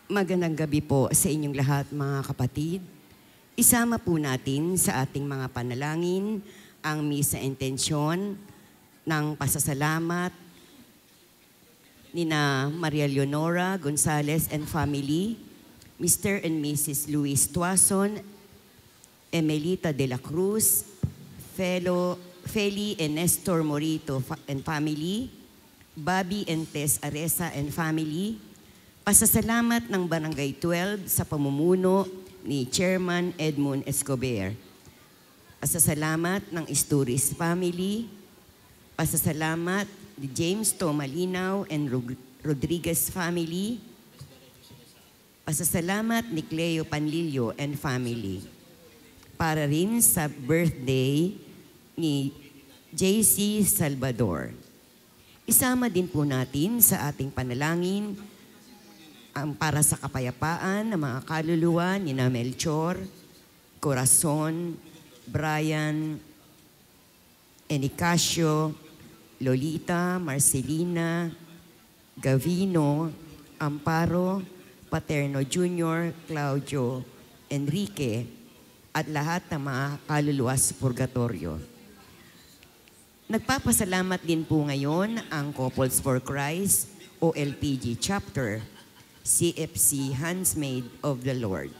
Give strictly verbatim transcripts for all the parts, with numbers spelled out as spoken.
Magandang gabi po sa inyong lahat, mga kapatid. Isama po natin sa ating mga panalangin ang misa intensyon ng pasasalamat nina Maria Leonora Gonzalez and family, Mister and Missus Luis Tuason, Emelita de la Cruz, Fellow Feli and Nestor Morito and family, Bobby and Tess Aresa and family. Pasasalamat ng Barangay twelve sa pamumuno ni Chairman Edmund Escobar. Pasasalamat ng Isturiz family. Pasasalamat ni James Tomalinaw and Rodriguez family. Pasasalamat ni Cleo Panlilio and family. Para rin sa birthday ni J C Salvador. Isama din po natin sa ating panalangin ang para sa kapayapaan ng mga kaluluwa ni na Melchor, Corazon, Brian, Enicacio, Lolita, Marcelina, Gavino, Amparo, Paterno Junior, Claudio, Enrique, at lahat ng mga kaluluwa sa purgatorio. Nagpapasalamat din po ngayon ang Couples for Christ o L P G Chapter, C F C Handsmaid of the Lord.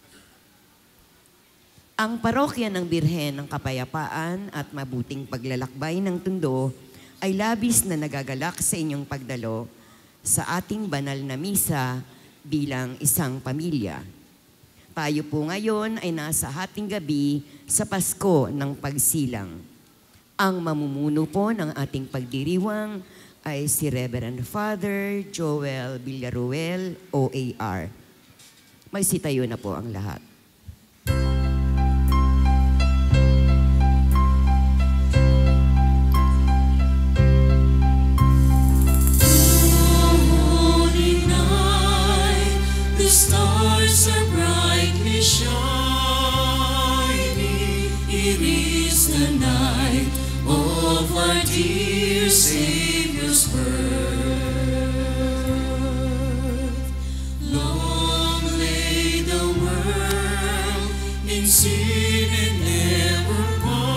Ang parokya ng Birhen ng Kapayapaan at Mabuting Paglalakbay ng Tondo ay labis na nagagalak sa inyong pagdalo sa ating banal na misa bilang isang pamilya. Tayo po ngayon ay nasa hating gabi sa Pasko ng Pagsilang. Ang mamumuno po ng ating pagdiriwang ay si Reverend Father Joel Villaruel, O A R. Magsitayo na po ang lahat. Holy night, the stars are brightly shining. It is the night of our dear Savior's birth. Long lay the world in sin and never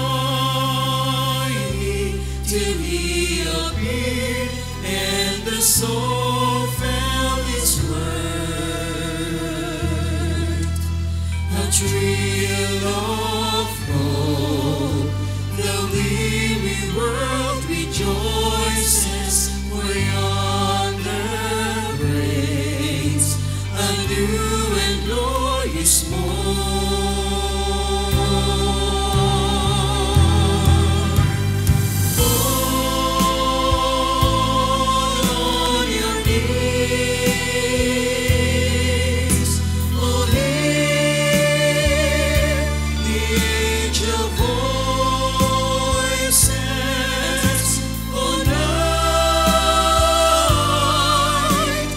pining, till He appeared and the soul felt its worth. A thrill of hope, the weary world rejoices, for yonder breaks a new and glorious morn. Fall on your knees, oh hear the angel voices, oh night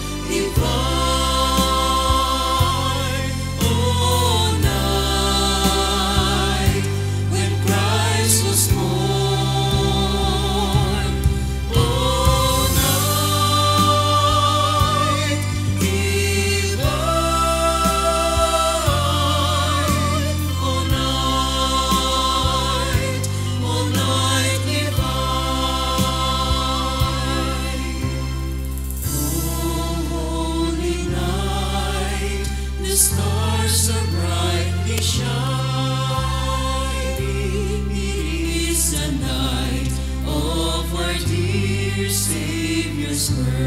divine, oh night when Christ was born, oh night divine, oh night, oh night divine. Oh holy night, the stars are brightly shining. It is the night of our dear Savior's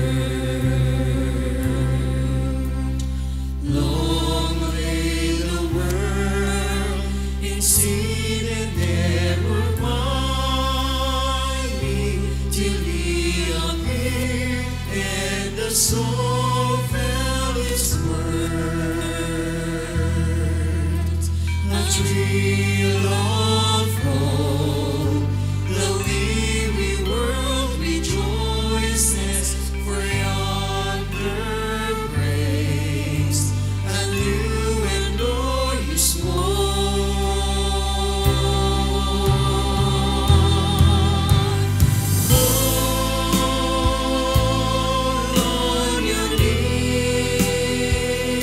birth. Long lay the world in sin and never pining, till He appeared and the soul felt its worth. A thrill of hope, the weary world rejoices, for yonder breaks a new and glorious morn. Fall on your knees,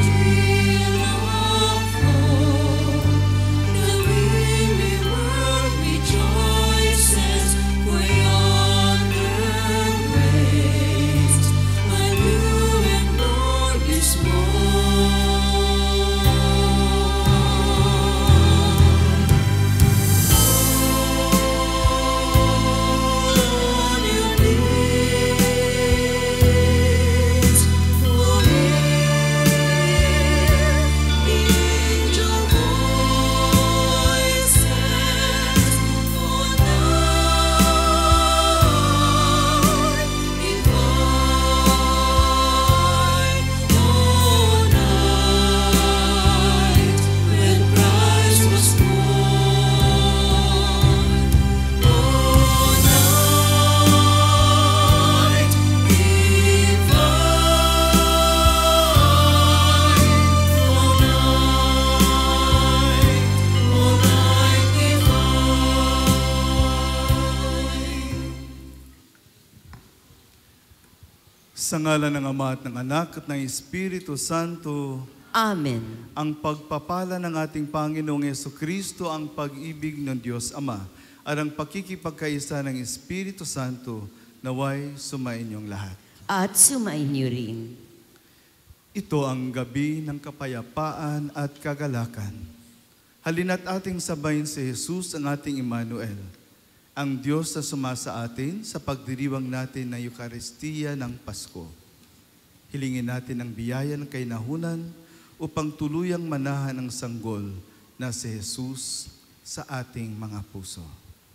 Sa ngalan ng Ama at ng Anak at ng Espiritu Santo, Amen. ang pagpapala ng ating Panginoong Yesukristo, ang pag-ibig ng Diyos Ama, at ang pakikipagkaisa ng Espiritu Santo, naway sumainyong lahat. At sumainyo rin. Ito ang gabi ng kapayapaan at kagalakan. Halina't ating sabayin si Jesus, ang ating Emmanuel, ang Diyos na sumasa atin sa pagdiriwang natin ng Eukaristiya ng Pasko. Hilingin natin ang biyaya ng kainahunan upang tuluyang manahan ang sanggol na si Jesus sa ating mga puso.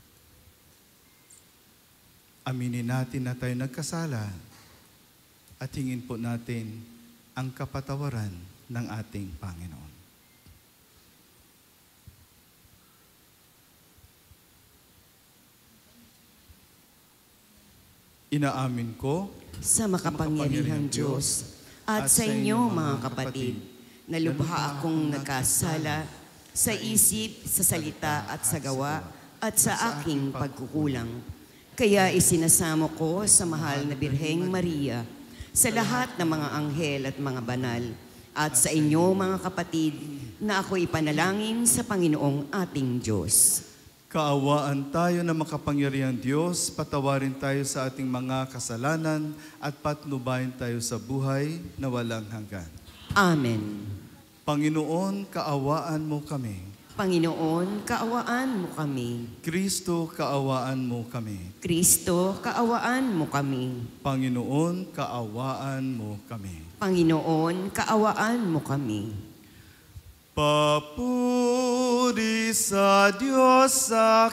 Aminin natin na tayo nagkasala at hingin po natin ang kapatawaran ng ating Panginoon. Inaamin ko Sa makapangyarihang Diyos at sa inyo mga kapatid, na lubha akong nagkasala sa isip, sa salita at sa gawa at sa aking pagkukulang. Kaya isinasamo ko sa mahal na Birheng Maria, sa lahat ng mga anghel at mga banal, at sa inyo mga kapatid, na ako ipanalangin sa Panginoong ating Diyos. Kaawaan tayo na makapangyarihang Diyos, patawarin tayo sa ating mga kasalanan at patnubayan tayo sa buhay na walang hanggan. Amen. Panginoon, kaawaan mo kami. Panginoon, kaawaan mo kami. Kristo, kaawaan mo kami. Kristo, kaawaan mo kami. Panginoon, kaawaan mo kami. Panginoon, kaawaan mo kami. Papuri sa Diyos sa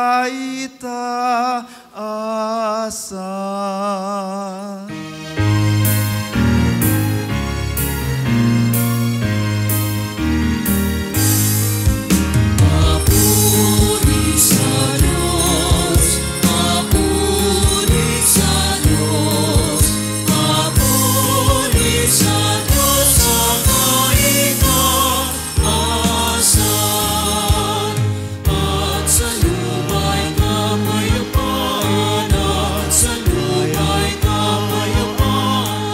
kaitaasan. Papuri sa Diyos, papuri sa Diyos, papuri sa Diyos sa kaitaasan. At sa lumay kapayapaan, at sa lumay kapayapaan.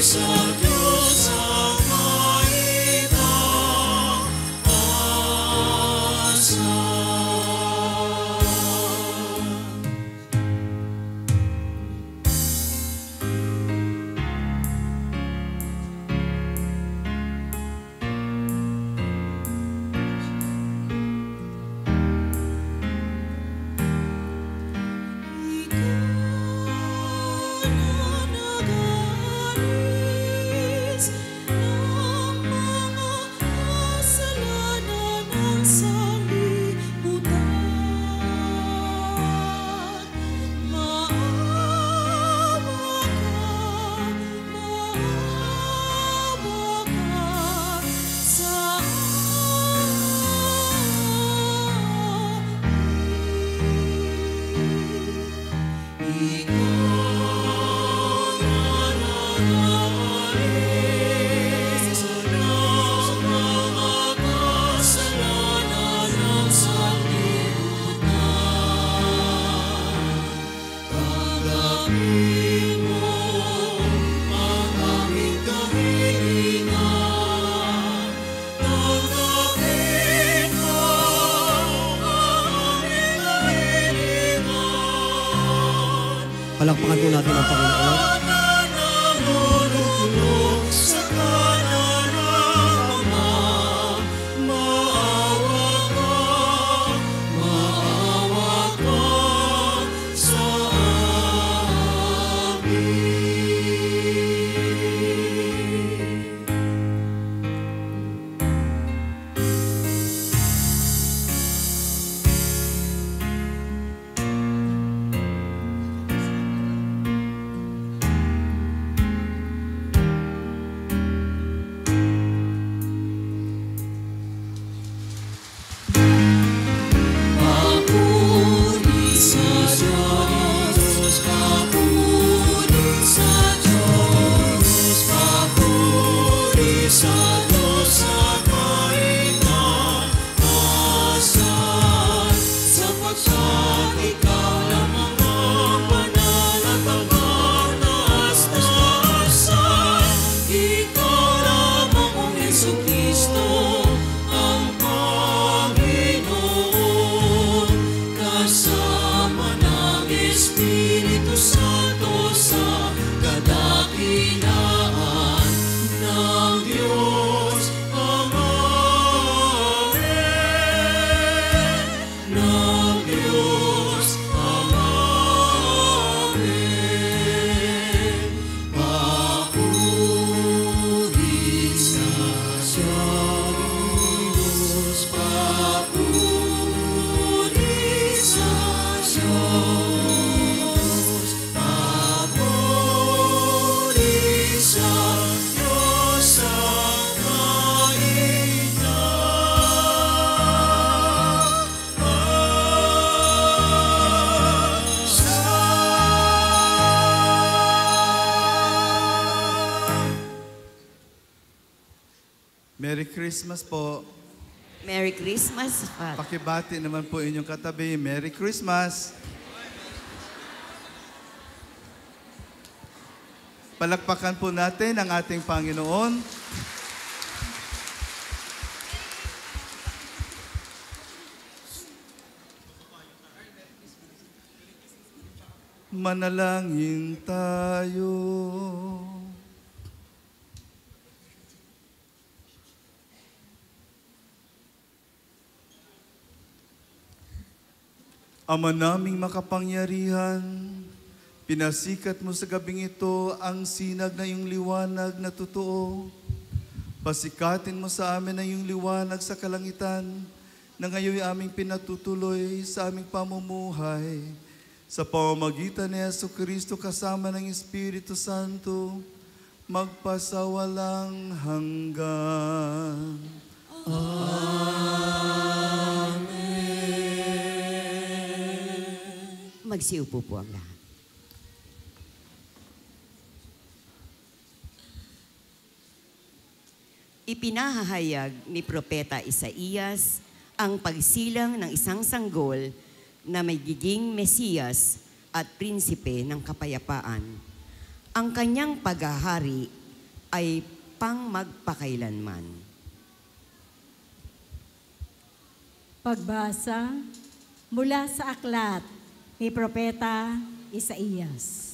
sa Diyos ang maitaasa. Palakpakan po natin ang Panginoon. Sa kanan ng Ama, maawa ka, maawa ka sa amin. Papuri sa Diyos, papuri sa Diyos, papuri sa Diyos sa kaitaasan, sapagkat ikaw lamang ang banal at hanggang taas-taasan. Ikaw lamang ang Jesucristo, ang Panginoon, kasama ng Espiritu Santo sa kadakilaan ng Diyos Ama, ng Diyos Ama. Papuri sa Diyos, papuri sa Diyos, papuri sa Diyos ang kaitaasan. Merry Christmas po. Merry Christmas, Father. Pakibati naman po inyong katabi. Merry Christmas. Palakpakan po natin ang ating Panginoon. Manalangin tayo. Ama naming makapangyarihan, pinasikat mo sa gabing ito ang sinag na iyong liwanag na totoo. Pasikatin mo sa amin ang iyong liwanag sa kalangitan na ngayon aming pinatutuloy sa aming pamumuhay. Sa pamamagitan ni Jesucristo kasama ng Espiritu Santo, magpasawalang hanggan. Magsiupo po ang lahat. Ipinahahayag ni Propeta Isaías ang pagsilang ng isang sanggol na magiging Mesiyas at prinsipe ng kapayapaan. Ang kanyang paghahari ay pang magpakailanman. Pagbasa mula sa aklat ni Propeta Isaías.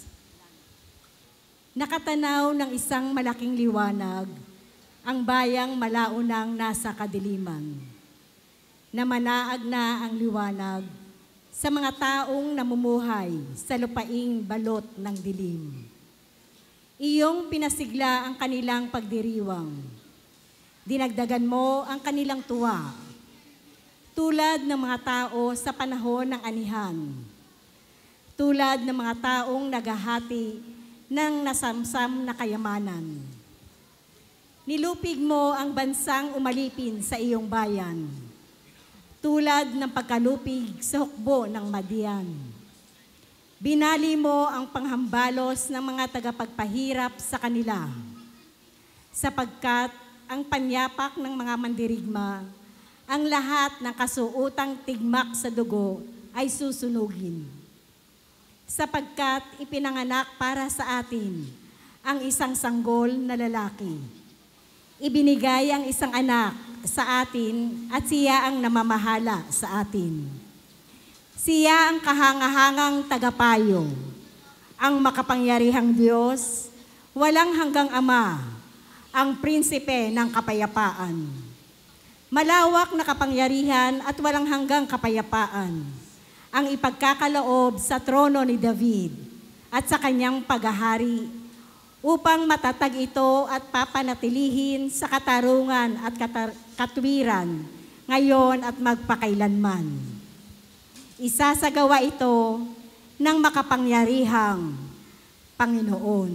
Nakatanaw ng isang malaking liwanag ang bayang malaunang nasa kadiliman. Namanaag na ang liwanag sa mga taong namumuhay sa lupaing balot ng dilim. Iyong pinasigla ang kanilang pagdiriwang. Dinagdagan mo ang kanilang tuwa, tulad ng mga tao sa panahon ng anihan, tulad ng mga taong naghahati ng nasamsam na kayamanan. Nilupig mo ang bansang umalipin sa iyong bayan, tulad ng pagkalupig sa hukbo ng Madian. Binali mo ang panghambalos ng mga tagapagpahirap sa kanila, sapagkat ang panyapak ng mga mandirigma, ang lahat ng kasuutang tigmak sa dugo ay susunugin. Sapagkat ipinanganak para sa atin ang isang sanggol na lalaki. Ibinigay ang isang anak sa atin at siya ang namamahala sa atin. Siya ang kahangahangang tagapayo, ang makapangyarihang Diyos, walang hanggang Ama, ang prinsipe ng kapayapaan. Malawak na kapangyarihan at walang hanggang kapayapaan ang ipagkakaloob sa trono ni David at sa kanyang paghahari upang matatag ito at papanatilihin sa katarungan at katar- katwiran ngayon at magpakailanman. Isasagawa ito ng makapangyarihang Panginoon.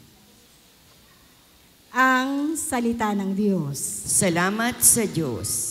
Ang salita ng Diyos. Salamat sa Diyos.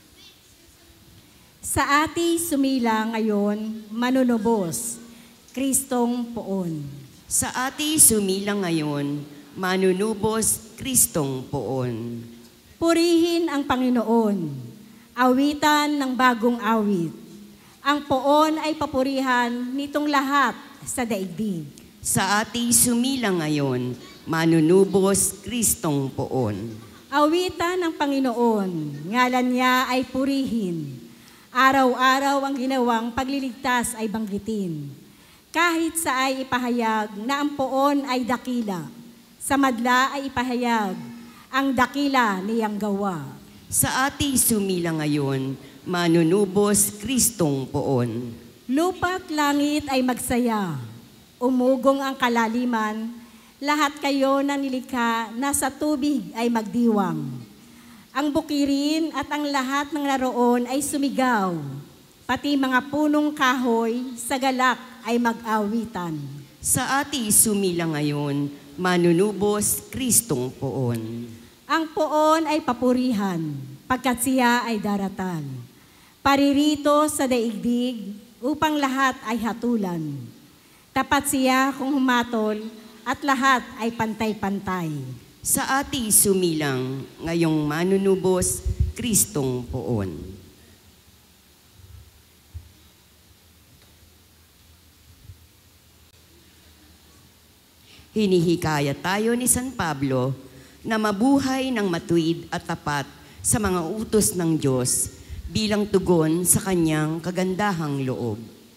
Sa ati sumila ngayon, manunubos, Kristong poon. Sa ati sumila ngayon, manunubos, Kristong poon. Purihin ang Panginoon, awitan ng bagong awit. Ang poon ay papurihan nitong lahat sa daigdig. Sa ati sumila ngayon, manunubos, Kristong poon. Awitan ng Panginoon, ngalan niya ay purihin. Araw-araw ang ginawang pagliligtas ay banggitin. Kahit sa ay ipahayag na ang poon ay dakila, sa madla ay ipahayag ang dakila niyang gawa. Sa ati sumila ngayon, manunubos, Kristong poon. Lupa't langit ay magsaya, umugong ang kalaliman, lahat kayo na nilikha na sa tubig ay magdiwang. Ang bukirin at ang lahat ng naroon ay sumigaw, pati mga punong kahoy sa galak ay mag-awitan. Sa ati sumila ngayon, manunubos, Kristong poon. Ang poon ay papurihan, pagkat siya ay daratan. Paririto sa daigdig, upang lahat ay hatulan. Tapat siya kung humatol, at lahat ay pantay-pantay. Sa ati sumilang, ngayong manunubos, Kristong poon. Hinihikayat tayo ni San Pablo na mabuhay ng matuwid at tapat sa mga utos ng Diyos bilang tugon sa kanyang kagandahang loob.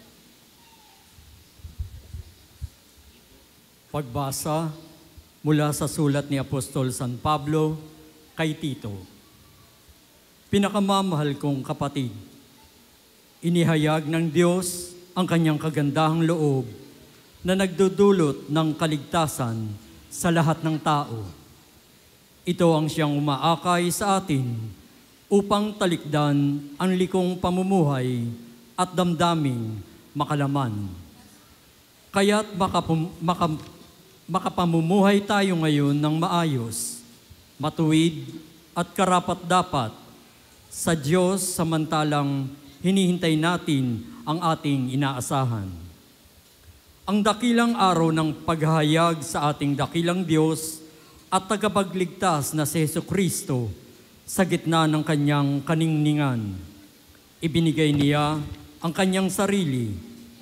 Pagbasa mula sa sulat ni Apostol San Pablo kay Tito. Pinakamamahal kong kapatid, inihayag ng Diyos ang kanyang kagandahang loob na nagdudulot ng kaligtasan sa lahat ng tao. Ito ang siyang umaakay sa atin upang talikdan ang likong pamumuhay at damdaming makalaman. Kaya't makapum, makam, makapamumuhay tayo ngayon ng maayos, matuwid at karapat-dapat sa Diyos samantalang hinihintay natin ang ating inaasahan. Ang dakilang araw ng paghahayag sa ating dakilang Diyos at tagapagligtas na si Jesucristo sa gitna ng kanyang kaningningan. Ibinigay niya ang kanyang sarili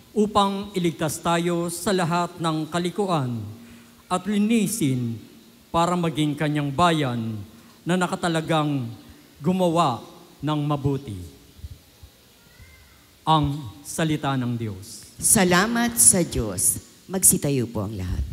upang iligtas tayo sa lahat ng kalikuan at linisin para maging kanyang bayan na nakatalagang gumawa ng mabuti. Ang salita ng Diyos. Salamat sa Diyos. Magsitayo po ang lahat.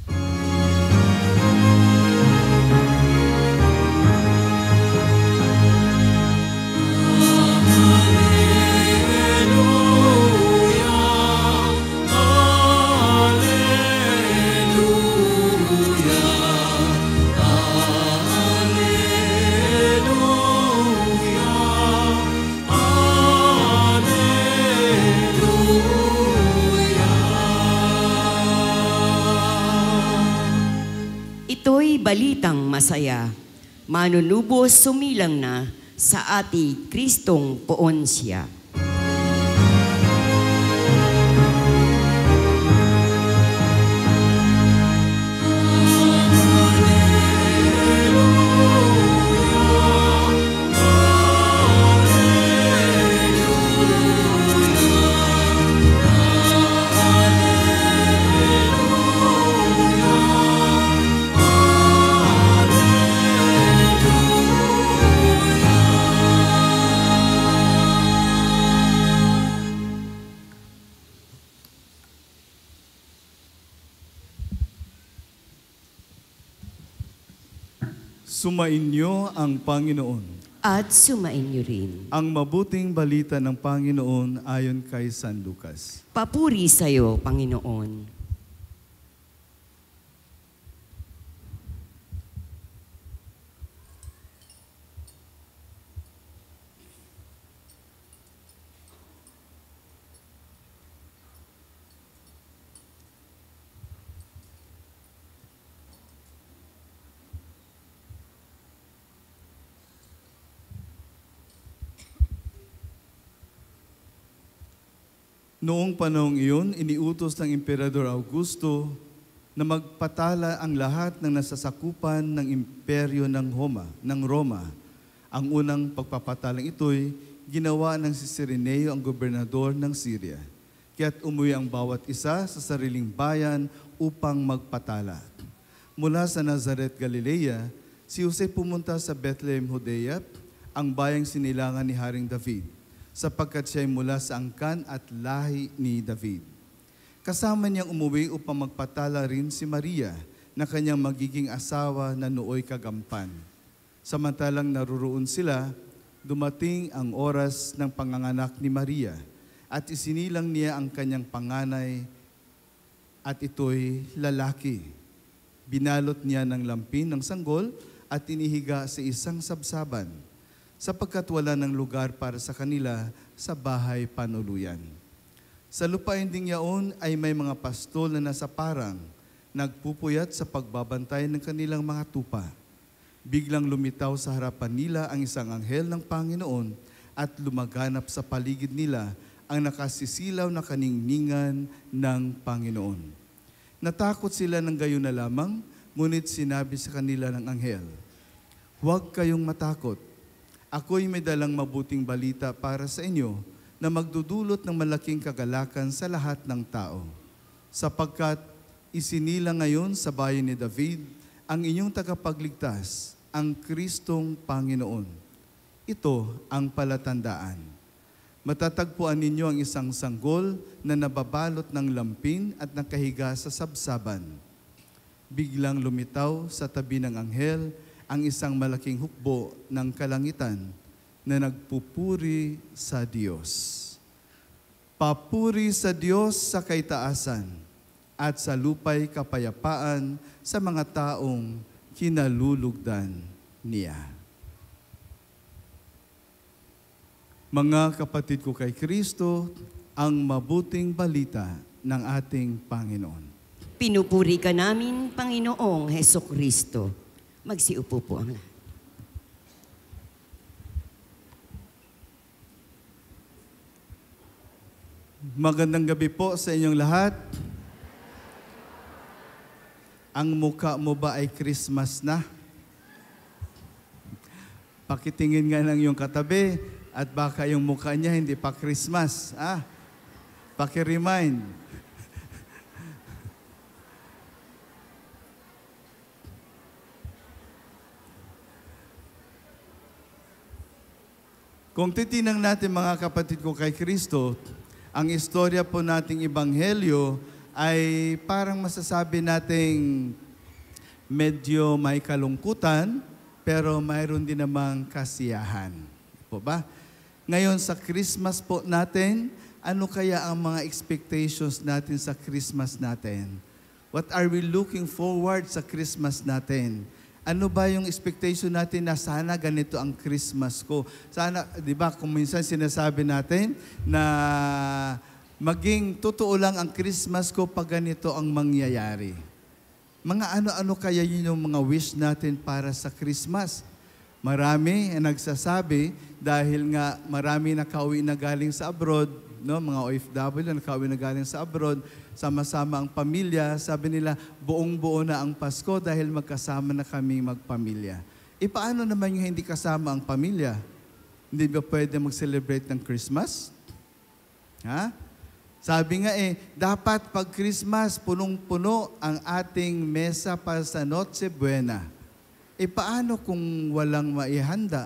Ito'y balitang masaya. Manunubos sumilang na sa ating Kristong poon siya. Sumainyo ang Panginoon. At sumain niyo rin. Ang mabuting balita ng Panginoon ayon kay San Lucas. Papuri sa iyo, Panginoon. Noong panahong iyon, iniutos ng Emperador Augusto na magpatala ang lahat ng nasasakupan ng imperyo ng Roma, ng Roma. Ang unang pagpapatalang ito'y ginawa ng si Cireneo, ang gobernador ng Syria. Kaya't umuwi ang bawat isa sa sariling bayan upang magpatala. Mula sa Nazaret, Galilea, si Jose pumunta sa Bethlehem, Judea, ang bayang sinilangan ni Haring David, sapagkat siya'y mula sa angkan at lahi ni David. Kasama niyang umuwi upang magpatala rin si Maria, na kanyang magiging asawa na nooy kagampan. Samantalang naruroon sila, dumating ang oras ng panganganak ni Maria, at isinilang niya ang kanyang panganay, at ito'y lalaki. Binalot niya ng lampin ng sanggol at inihiga sa isang sabsaban, sapagkat wala ng lugar para sa kanila sa bahay panuluyan. Sa lupain ding yaon ay may mga pastol na nasa parang, nagpupuyat sa pagbabantay ng kanilang mga tupa. Biglang lumitaw sa harapan nila ang isang anghel ng Panginoon at lumaganap sa paligid nila ang nakasisilaw na kaningningan ng Panginoon. Natakot sila ng gayon na lamang, ngunit sinabi sa kanila ng anghel, "Huwag kayong matakot. Ako'y may dalang mabuting balita para sa inyo na magdudulot ng malaking kagalakan sa lahat ng tao. Sapagkat isinila ngayon sa bayan ni David ang inyong tagapagligtas, ang Kristong Panginoon. Ito ang palatandaan. Matatagpuan ninyo ang isang sanggol na nababalot ng lampin at nakahiga sa sabsaban." Biglang lumitaw sa tabi ng anghel ang isang malaking hukbo ng kalangitan na nagpupuri sa Diyos. Papuri sa Diyos sa kaitaasan at sa lupay kapayapaan sa mga taong kinalulugdan niya. Mga kapatid ko kay Kristo, ang mabuting balita ng ating Panginoon. Pinupuri ka namin, Panginoong Hesukristo. Magsiupo po ang lahat. Magandang gabi po sa inyong lahat. Ang mukha mo ba ay Christmas na? Pakitingin nga ng iyong katabi at baka yung mukha niya hindi pa Christmas. Ah, paki-remind. Kung titinang natin mga kapatid ko kay Kristo, ang istorya po nating ebanghelyo ay parang masasabi nating medyo may kalungkutan, pero mayroon din namang kasiyahan. Po ba? Ngayon sa Christmas po natin, ano kaya ang mga expectations natin sa Christmas natin? What are we looking forward sa Christmas natin? Ano ba yung expectation natin na sana ganito ang Christmas ko? Sana, di ba, kung minsan sinasabi natin na maging totoo lang ang Christmas ko pag ganito ang mangyayari. Mga ano-ano kaya yun yung mga wish natin para sa Christmas? Marami ang nagsasabi dahil nga marami nakauwi na galing sa abroad, no? Mga O F W na nakauwi na galing sa abroad, sama-sama ang pamilya, sabi nila buong-buo na ang Pasko dahil magkasama na kami magpamilya. E paano naman yung hindi kasama ang pamilya? Hindi ba pwede mag-celebrate ng Christmas? Ha? Sabi nga eh, dapat pag Christmas, punong-puno ang ating mesa para sa Noche Buena. E paano kung walang maihanda?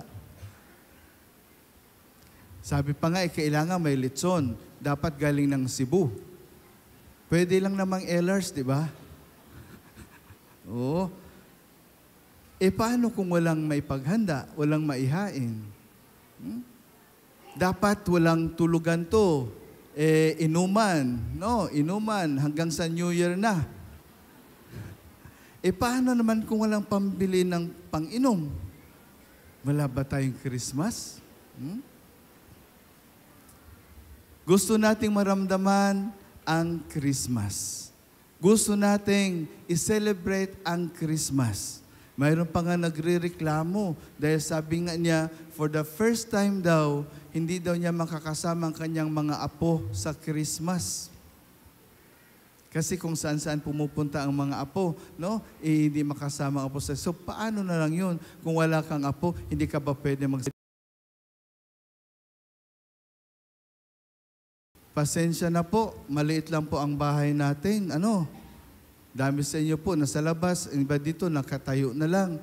Sabi pa nga eh, kailangan may litson. Dapat galing ng Cebu. Pwede lang namang Elars, di ba? Oo. E paano kung walang may paghanda, walang maihain? Hmm? Dapat walang tulugan to. Eh, inuman, no? Inuman hanggang sa New Year na. Eh, paano naman kung walang pambili ng pang-inom? Wala ba tayong Christmas? Hmm? Gusto nating maramdaman ang Christmas. Gusto nating i-celebrate ang Christmas. Mayroon pa nga nagre-reklamo dahil sabi nga niya, for the first time daw, hindi daw niya makakasama ang kanyang mga apo sa Christmas. Kasi kung saan-saan pumupunta ang mga apo, no? Eh, hindi makasama ang apo sa... So, paano na lang yun? Kung wala kang apo, hindi ka ba pwede mag... Pasensya na po, maliit lang po ang bahay natin. Ano? Dami sa inyo po, nasa labas, iba dito, nakatayo na lang.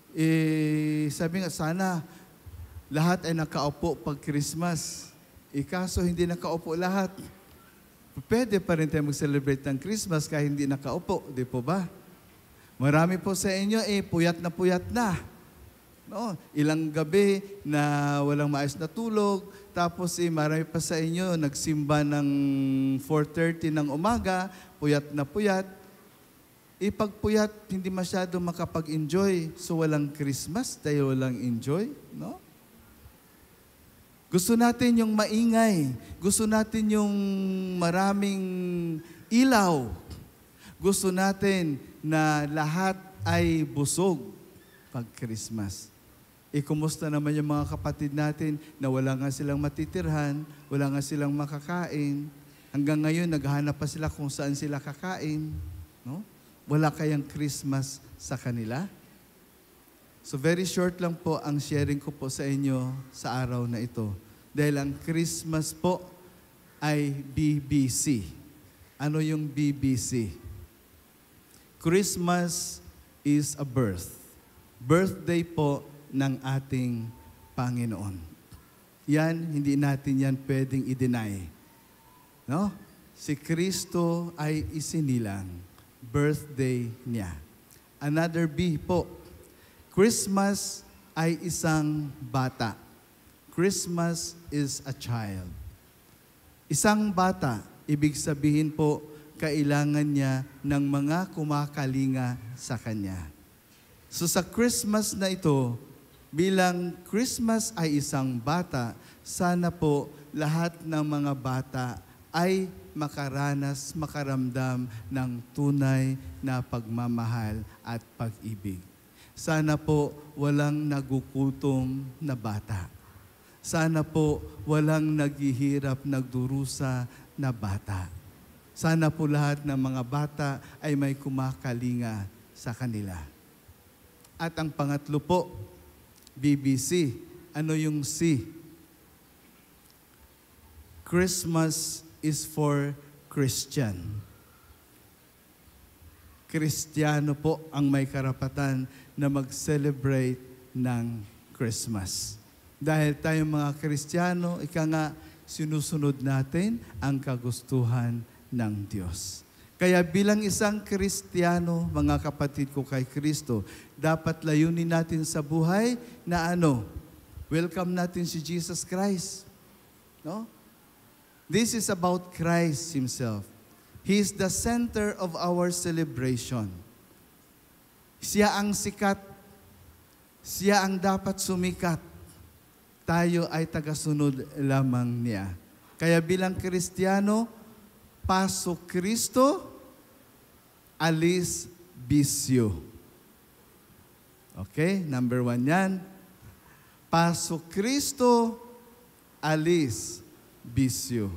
Eh, sabi nga, sana lahat ay nakaupo pag Christmas. Eh, kaso hindi nakaupo lahat. Pwede pa rin tayo mag-celebrate ng Christmas kahit hindi nakaupo, di po ba? Marami po sa inyo, eh, puyat na puyat na. No? Ilang gabi na walang maayos na tulog, tapos eh, marami pa sa inyo, nagsimba ng four thirty ng umaga, puyat na puyat. Ipagpuyat, hindi masyado makapag-enjoy. So, walang Christmas dahil walang enjoy, no? Gusto natin yung maingay. Gusto natin yung maraming ilaw. Gusto natin na lahat ay busog pag Christmas. E, kumusta naman yung mga kapatid natin na wala nga silang matitirhan, wala nga silang makakain. Hanggang ngayon, naghahanap pa sila kung saan sila kakain, no? Wala kayang Christmas sa kanila? So very short lang po ang sharing ko po sa inyo sa araw na ito. Dahil ang Christmas po ay B B C. Ano yung B B C? Christmas is a birth. Birthday po ng ating Panginoon. Yan, hindi natin yan pwedeng i-deny. No? Si Kristo ay isinilang. Birthday niya. Another B po, Christmas ay isang bata. Christmas is a child. Isang bata, ibig sabihin po, kailangan niya ng mga kumakalinga sa kanya. So sa Christmas na ito, bilang Christmas ay isang bata, sana po lahat ng mga bata ay makaranas, makaramdam ng tunay na pagmamahal at pag-ibig. Sana po walang nagugutom na bata. Sana po walang naghihirap, nagdurusa na bata. Sana po lahat ng mga bata ay may kumakalinga sa kanila. At ang pangatlo po, B B C. Ano yung C? Christmas is for Christian. Kristiyano po ang may karapatan na mag-celebrate ng Christmas. Dahil tayong mga Kristiyano, ika nga, sinusunod natin ang kagustuhan ng Diyos. Kaya bilang isang Kristiyano, mga kapatid ko kay Kristo, dapat layunin natin sa buhay na ano? Welcome natin si Jesus Christ. No? This is about Christ Himself. He is the center of our celebration. Siya ang sikat. Siya ang dapat sumikat. Tayo ay tagasunod lamang niya. Kaya bilang Kristiyano, pasok Kristo, alis bisyo. Okay? Number one yan. Pasok Kristo, alis bisyo.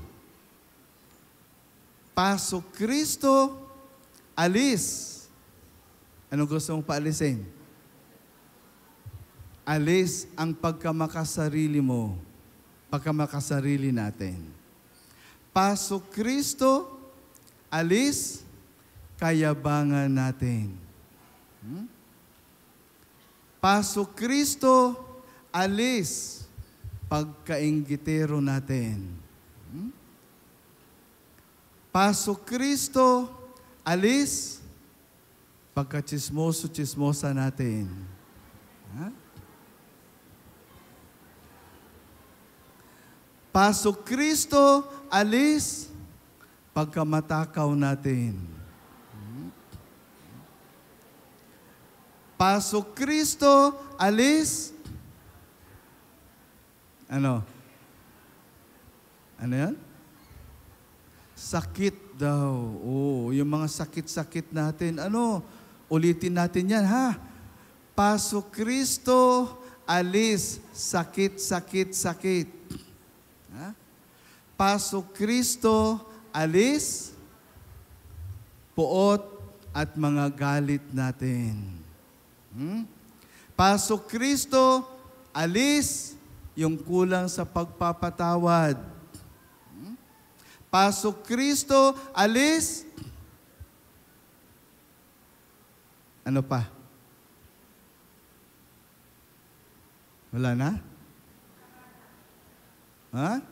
Pasok Kristo, alis. Ano gusto mong paalisin? Alis ang pagkamakasarili mo, pagkamakasarili natin. Pasok Kristo, alis kayabangan natin. Hmm? Pasok Kristo, alis pagkainggitero natin. Hmm? Pasok Kristo, alis pagkachismoso-chismosa natin. Ha? Pasok Kristo, alis pagkamatakaw natin. Pasok Kristo, alis ano? Ano yan? Sakit daw. Oh, yung mga sakit-sakit natin. Ano? Ulitin natin yan, ha? Pasok Kristo, alis sakit, sakit, sakit. Ha? Pasok Kristo, alis puot at mga galit natin. Hmm? Pasok Kristo, alis yung kulang sa pagpapatawad. Hmm? Pasok Kristo, alis ano pa? Wala na? Ha?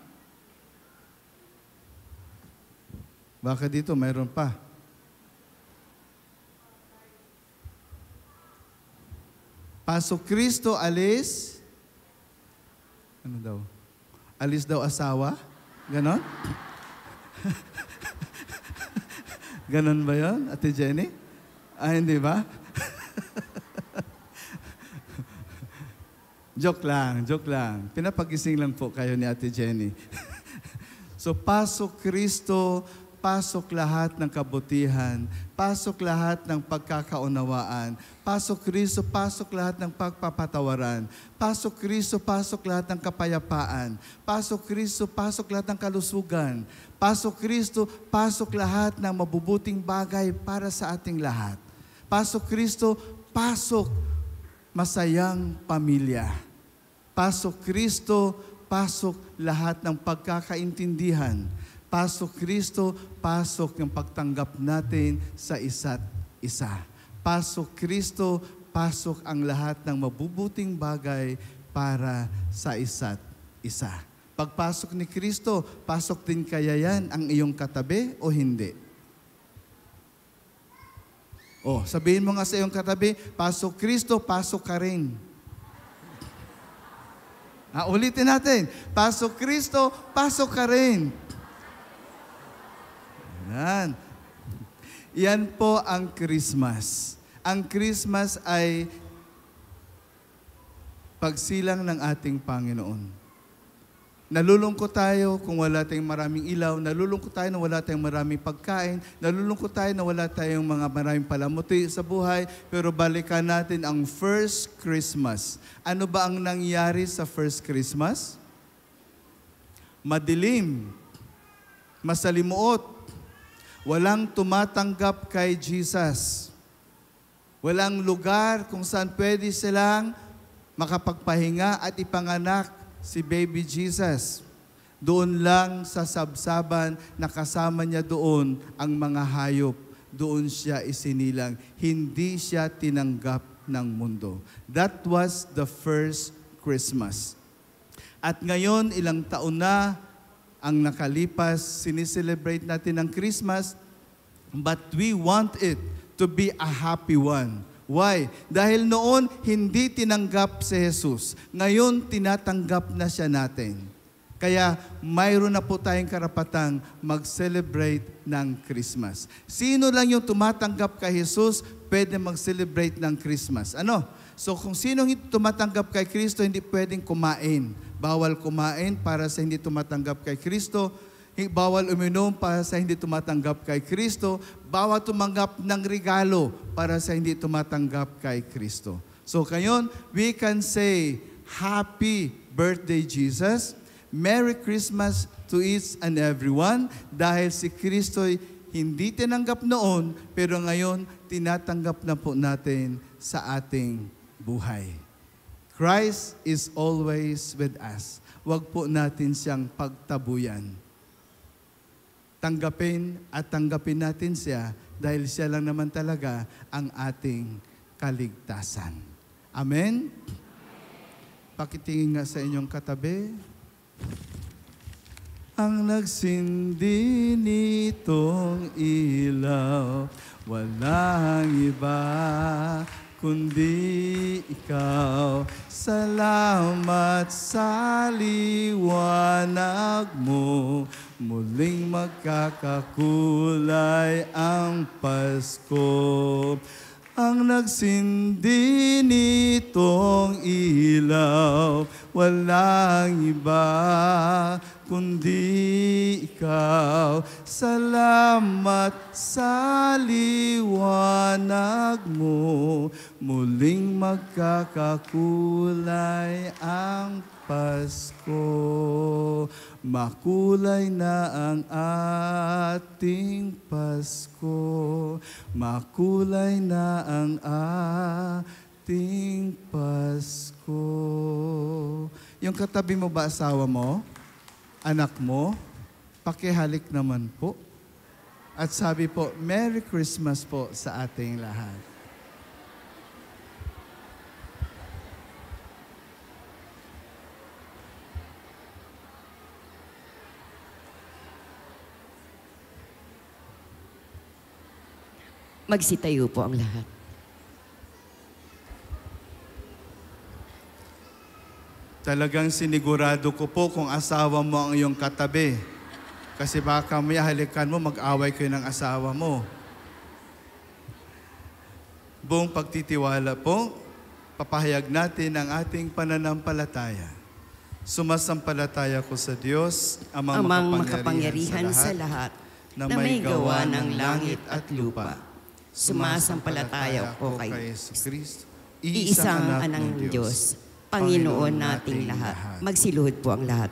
Baka dito mayroon pa. Pasok Kristo, alis. Ano daw? Alis daw asawa? Ganon? Ganon ba yun, Ate Jenny? Ah, hindi ba? Joke lang, joke lang. Pinapagising lang po kayo ni Ate Jenny. So, pasok Kristo, pasok lahat ng kabutihan, pasok lahat ng pagkakaunawaan, pasok Kristo, pasok lahat ng pagpapatawaran, pasok Kristo, pasok lahat ng kapayapaan, pasok Kristo, pasok lahat ng kalusugan, pasok Kristo, pasok lahat ng mabubuting bagay para sa ating lahat. Pasok Kristo, pasok masayang pamilya. Pasok Kristo, pasok lahat ng pagkakaintindihan. Pasok Kristo, pasok yung pagtanggap natin sa isa't isa. Pasok Kristo, pasok ang lahat ng mabubuting bagay para sa isa't isa. Pagpasok ni Kristo, pasok din kaya yan ang iyong katabi o hindi? Oh, sabihin mo nga sa iyong katabi, pasok Kristo, pasok ka rin. Ah, ulitin natin. Pasok Kristo, pasok ka rin. Yan. Yan po ang Christmas. Ang Christmas ay pagsilang ng ating Panginoon. Nalulungkot tayo kung wala tayong maraming ilaw. Nalulungkot tayo na wala tayong maraming pagkain. Nalulungkot tayo na wala tayong mga maraming palamuti sa buhay. Pero balikan natin ang first Christmas. Ano ba ang nangyari sa first Christmas? Madilim. Masalimuot. Walang tumatanggap kay Jesus. Walang lugar kung saan pwede silang makapagpahinga at ipanganak si baby Jesus. Doon lang sa sabsaban, nakasama niya doon ang mga hayop. Doon siya isinilang. Hindi siya tinanggap ng mundo. That was the first Christmas. At ngayon, ilang taon na ang nakalipas, sinicelebrate natin ang Christmas, but we want it to be a happy one. Why? Dahil noon, hindi tinanggap si Jesus. Ngayon, tinatanggap na siya natin. Kaya, mayroon na po tayong karapatang mag-celebrate ng Christmas. Sino lang yung tumatanggap kay Jesus, pwede mag-celebrate ng Christmas. Ano? So, kung sino hindi tumatanggap kay Kristo, hindi pwedeng kumain. Bawal kumain para sa hindi tumatanggap kay Kristo. Bawal uminom para sa hindi tumatanggap kay Kristo. Bawal tumanggap ng regalo para sa hindi tumatanggap kay Kristo. So ngayon, we can say, Happy Birthday, Jesus. Merry Christmas to each and everyone. Dahil si Kristo'y hindi tinanggap noon, pero ngayon, tinatanggap na po natin sa ating buhay. Christ is always with us. Huwag po natin siyang pagtabuyan. Tanggapin at tanggapin natin siya dahil siya lang naman talaga ang ating kaligtasan. Amen? Pakitingin nga sa inyong katabi. Ang nagsindi nitong ilaw, walang iba kundi ikaw. Salamat sa liwanag mo, muling magkakakulay ang Pasko. Ang nagsindi nitong ilaw, walang iba kundi ikaw. Salamat sa liwanag mo, muling magkakakulay ang Pasko. Makulay na ang ating Pasko. Makulay na ang ating Pasko. Yung katabi mo ba asawa mo? Anak mo? Pakihalik naman po. At sabi po, Merry Christmas po sa ating lahat. Magsitayo po ang lahat. Talagang sinigurado ko po kung asawa mo ang iyong katabi. Kasi baka may halikan mo, mag-away kayo ng asawa mo. Buong pagtitiwala po, papahayag natin ang ating pananampalataya. Sumasampalataya ko sa Diyos, Amang, Amang makapangyarihan, makapangyarihan sa lahat, na may gawa ng langit at lupa. Sumasampalataya ko kay Kristo, iisang anak ng Diyos, Panginoon nating lahat. Magsiluhod po ang lahat.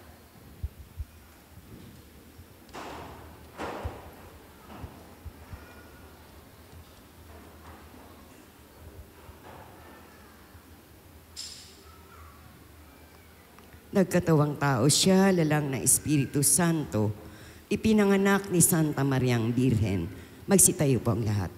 Nagkatawang tao siya, lalang na Espiritu Santo, ipinanganak ni Santa Mariang Birhen. Magsitayo po ang lahat.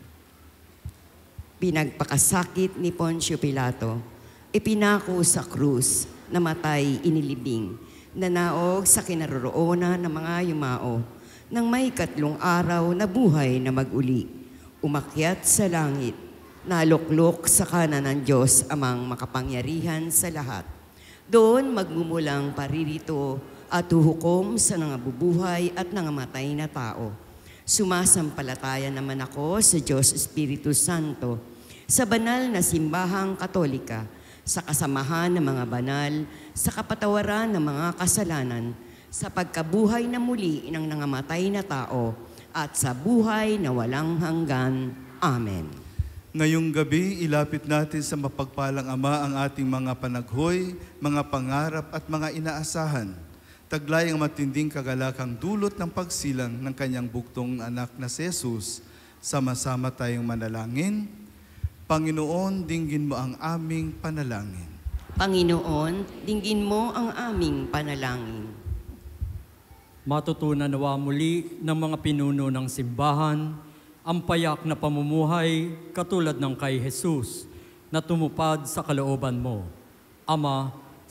Pinagpakasakit ni Poncio Pilato, ipinako sa krus, namatay inilibing, nanaog sa kinaroroonan ng mga yumao, nang may katlong araw na buhay na mag-uli, umakyat sa langit, naluklok sa kanan ng Diyos Amang makapangyarihan sa lahat. Doon magmumulang paririto at huhukom sa nangabubuhay at nangamatay na tao. Sumasampalataya naman ako sa Diyos Espiritu Santo, sa banal na simbahang katolika, sa kasamahan ng mga banal, sa kapatawaran ng mga kasalanan, sa pagkabuhay na muli ng nangamatay na tao, at sa buhay na walang hanggan. Amen. Ngayong gabi, ilapit natin sa mapagpalang Ama ang ating mga panaghoy, mga pangarap at mga inaasahan. Taglay ang matinding kagalakang dulot ng pagsilang ng kanyang buktong anak na si Jesus. Sama-sama tayong manalangin. Panginoon, dinggin mo ang aming panalangin. Panginoon, dinggin mo ang aming panalangin. Matutunan nawa muli ng mga pinuno ng simbahan ang payak na pamumuhay katulad ng kay Jesus na tumupad sa kalooban mo. Ama,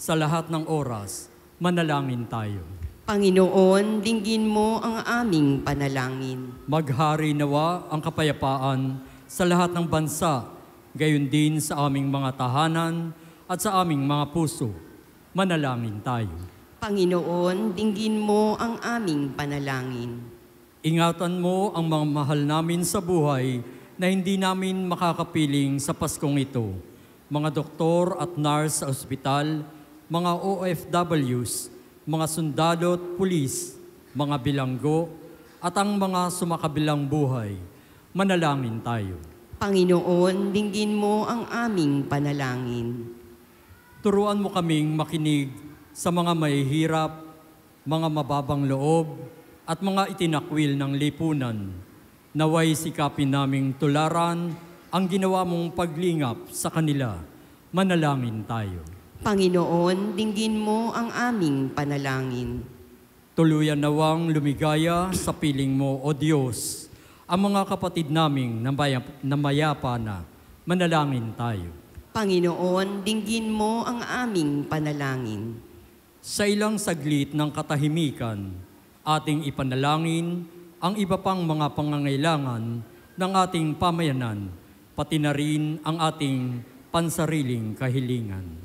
sa lahat ng oras. Manalangin tayo. Panginoon, dinggin mo ang aming panalangin. Maghari nawa ang kapayapaan sa lahat ng bansa, gayon din sa aming mga tahanan at sa aming mga puso. Manalangin tayo. Panginoon, dinggin mo ang aming panalangin. Ingatan mo ang mga mahal namin sa buhay na hindi namin makakapiling sa Paskong ito. Mga doktor at nurse sa ospital, mga O F Ws, mga sundalo at pulis, mga bilanggo, at ang mga sumakabilang buhay. Manalangin tayo. Panginoon, dinggin mo ang aming panalangin. Turuan mo kaming makinig sa mga mahihirap, mga mababang loob, at mga itinakwil ng lipunan. Naway sikapin naming tularan ang ginawa mong paglingap sa kanila. Manalangin tayo. Panginoon, dinggin mo ang aming panalangin. Tuluyan nawang lumigaya sa piling mo, O Diyos, ang mga kapatid naming namayap, namayapa na. Manalangin tayo. Panginoon, dinggin mo ang aming panalangin. Sa ilang saglit ng katahimikan, ating ipanalangin ang iba pang mga pangangailangan ng ating pamayanan, pati na rin ang ating pansariling kahilingan.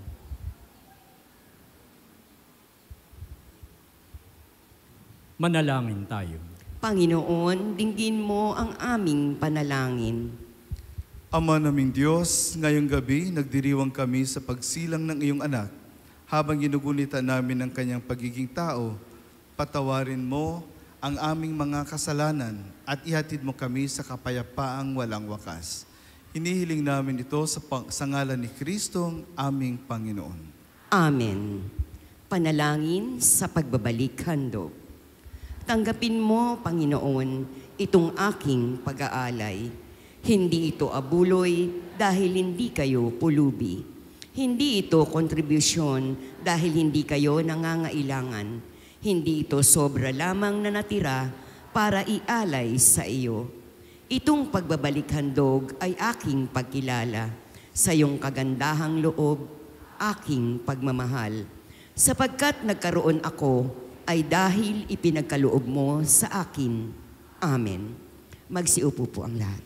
Manalangin tayo. Panginoon, dinggin mo ang aming panalangin. Ama naming Diyos, ngayong gabi nagdiriwang kami sa pagsilang ng iyong anak. Habang ginugunita namin ang kanyang pagiging tao, patawarin mo ang aming mga kasalanan at ihatid mo kami sa kapayapaang walang wakas. Hinihiling namin ito sa, pang- sa ngalan ni Kristong aming Panginoon. Amen. Panalangin sa pagbabalik handog. Tanggapin mo, Panginoon, itong aking pag-aalay. Hindi ito abuloy dahil hindi kayo pulubi. Hindi ito kontribusyon dahil hindi kayo nangangailangan. Hindi ito sobra lamang na natira para ialay sa iyo. Itong pagbabalik handog ay aking pagkilala. Sa iyong kagandahang loob, aking pagmamahal. Sapagkat nagkaroon ako ay dahil ipinagkaloob mo sa akin. Amen. Magsiupo po ang lahat.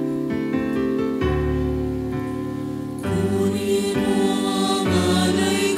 Kunin mo ang alay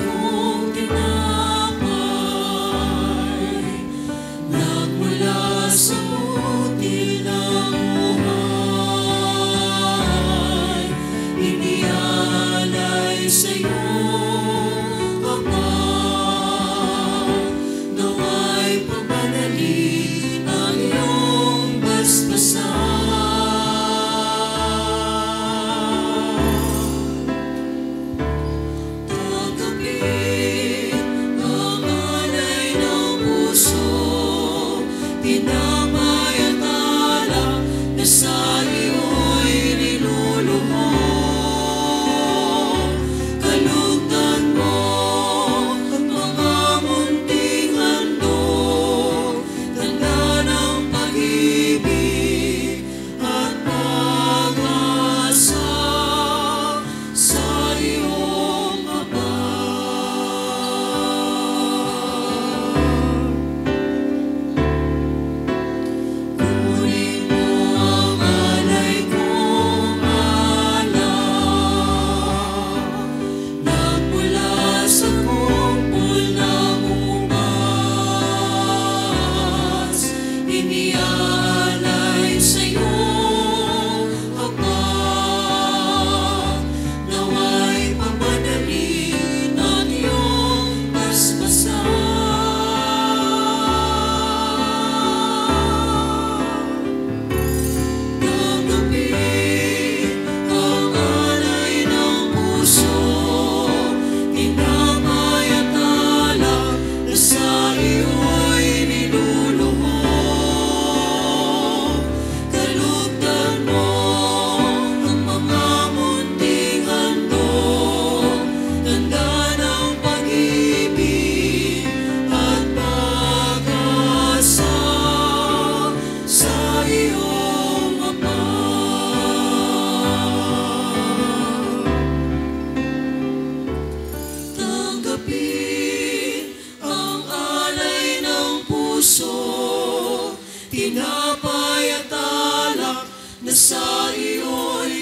tinapay at alak na sa iyo'y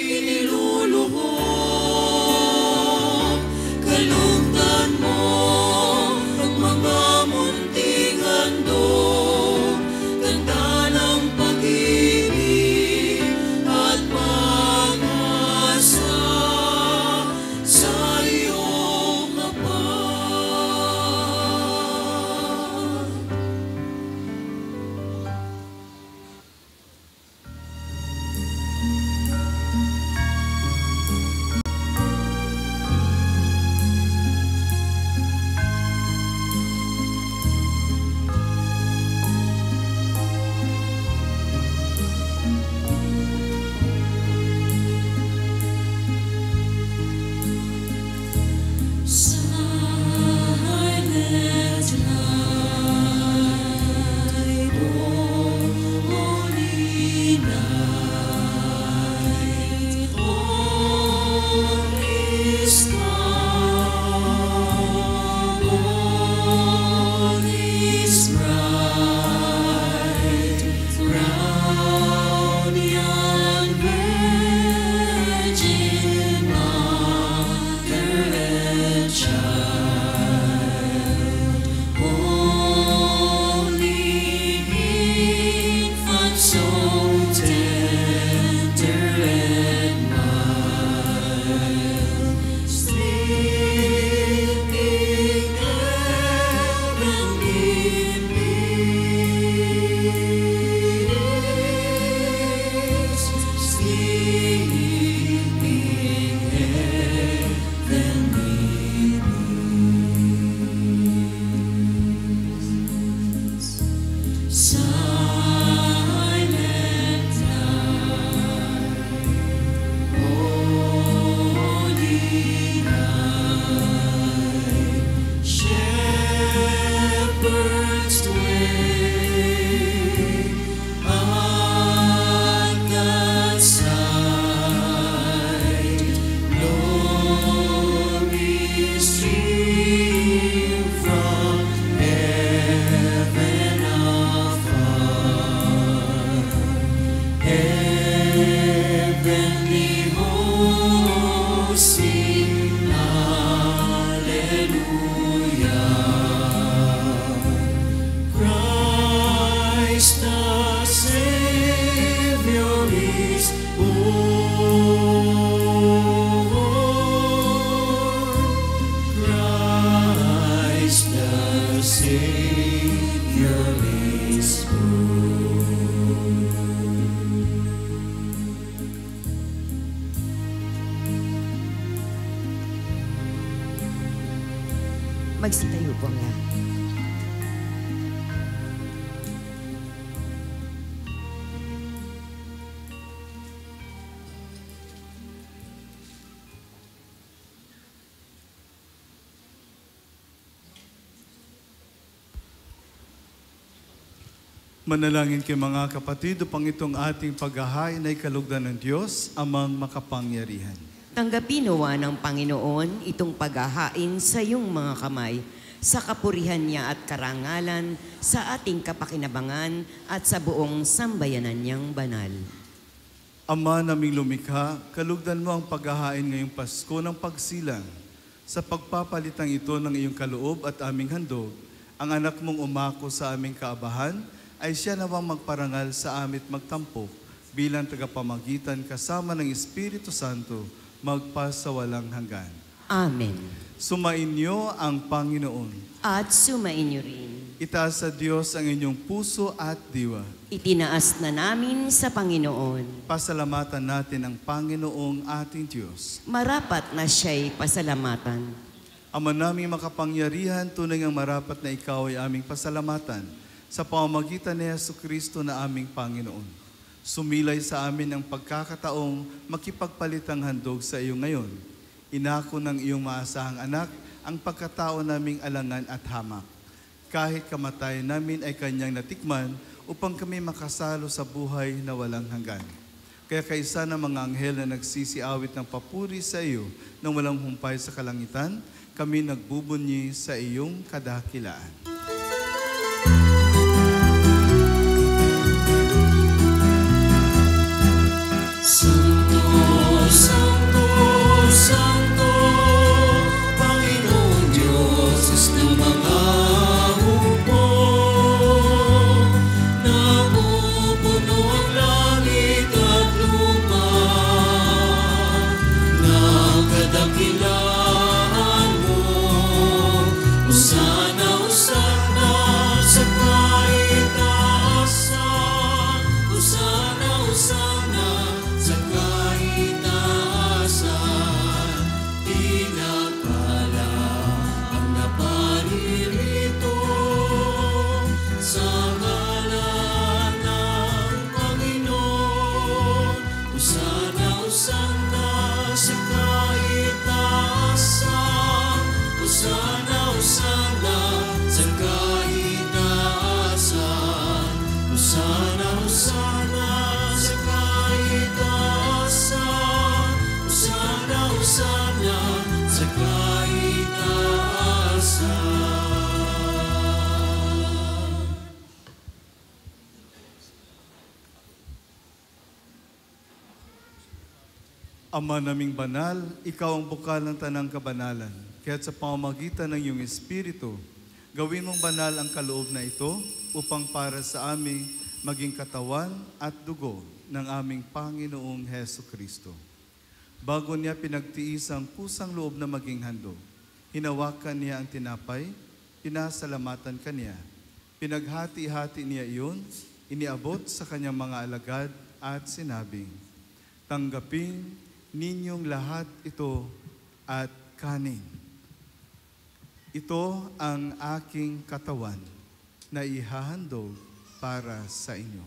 iniluluhog. Kalugdan mo ang mga munting handog, tanda ng pag-ibig at pag-asa sa iyong kapal. Silent night, holy night, all is calm, all is bright, round yon virgin mother and child, holy infant, so tender and mild, sleeping heavenly peace, sleeping heavenly peace. Silent night, holy night, shepherds dwell at God's side, glory stream from heaven afar, heavenly hosts sing hallelujah. Christ the Savior is born. Christ the Savior is born. Magsitayo po ang lahat. Manalangin kayo mga kapatid upang itong ating paghahain ay kalugdan ng Diyos, amang makapangyarihan. Tanggapin nawa ng Panginoon itong paghahain sa iyong mga kamay, sa kapurihan niya at karangalan, sa ating kapakinabangan at sa buong sambayanan niyang banal. Ama naming lumikha, kalugdan mo ang paghahain ngayong Pasko ng pagsilang. Sa pagpapalitang ito ng iyong kaloob at aming handog, ang anak mong umako sa aming kaabahan, ay siya nawang magparangal sa amit magtampok bilang tagapamagitan kasama ng Espiritu Santo magpasawalang hanggan. Amen. Sumainyo ang Panginoon. At sumainyo rin. Itaas sa Diyos ang inyong puso at diwa. Itinaas na namin sa Panginoon. Pasalamatan natin ang Panginoong ating Diyos. Marapat na siya'y pasalamatan. Ama naming makapangyarihan, tunay ngang marapat na ikaw ay aming pasalamatan sa pamamagitan ni Jesucristo na aming Panginoon. Sumilay sa amin ang pagkakataong makipagpalitang handog sa iyo ngayon. Inako ng iyong maasahang anak ang pagkatao naming alangan at hamak. Kahit kamatayan namin ay kanyang natikman upang kami makasalo sa buhay na walang hanggan. Kaya kaisa ng mga anghel na nagsisiawit ng papuri sa iyo nang walang humpay sa kalangitan, kami nagbubunyi sa iyong kadakilaan. Ama naming banal, ikaw ang bukal ng tanang kabanalan. Kaya't sa pamamagitan ng iyong Espiritu, gawin mong banal ang kaloob na ito upang para sa aming maging katawan at dugo ng aming Panginoong Heso Kristo. Bago niya pinagtiis ang kusang loob na maging handog, hinawakan niya ang tinapay, pinasalamatan kaniya. Pinaghati-hati niya iyon, iniabot sa kanyang mga alagad at sinabing, tanggapin ninyong lahat ito at kanin. Ito ang aking katawan na ihahandog para sa inyo.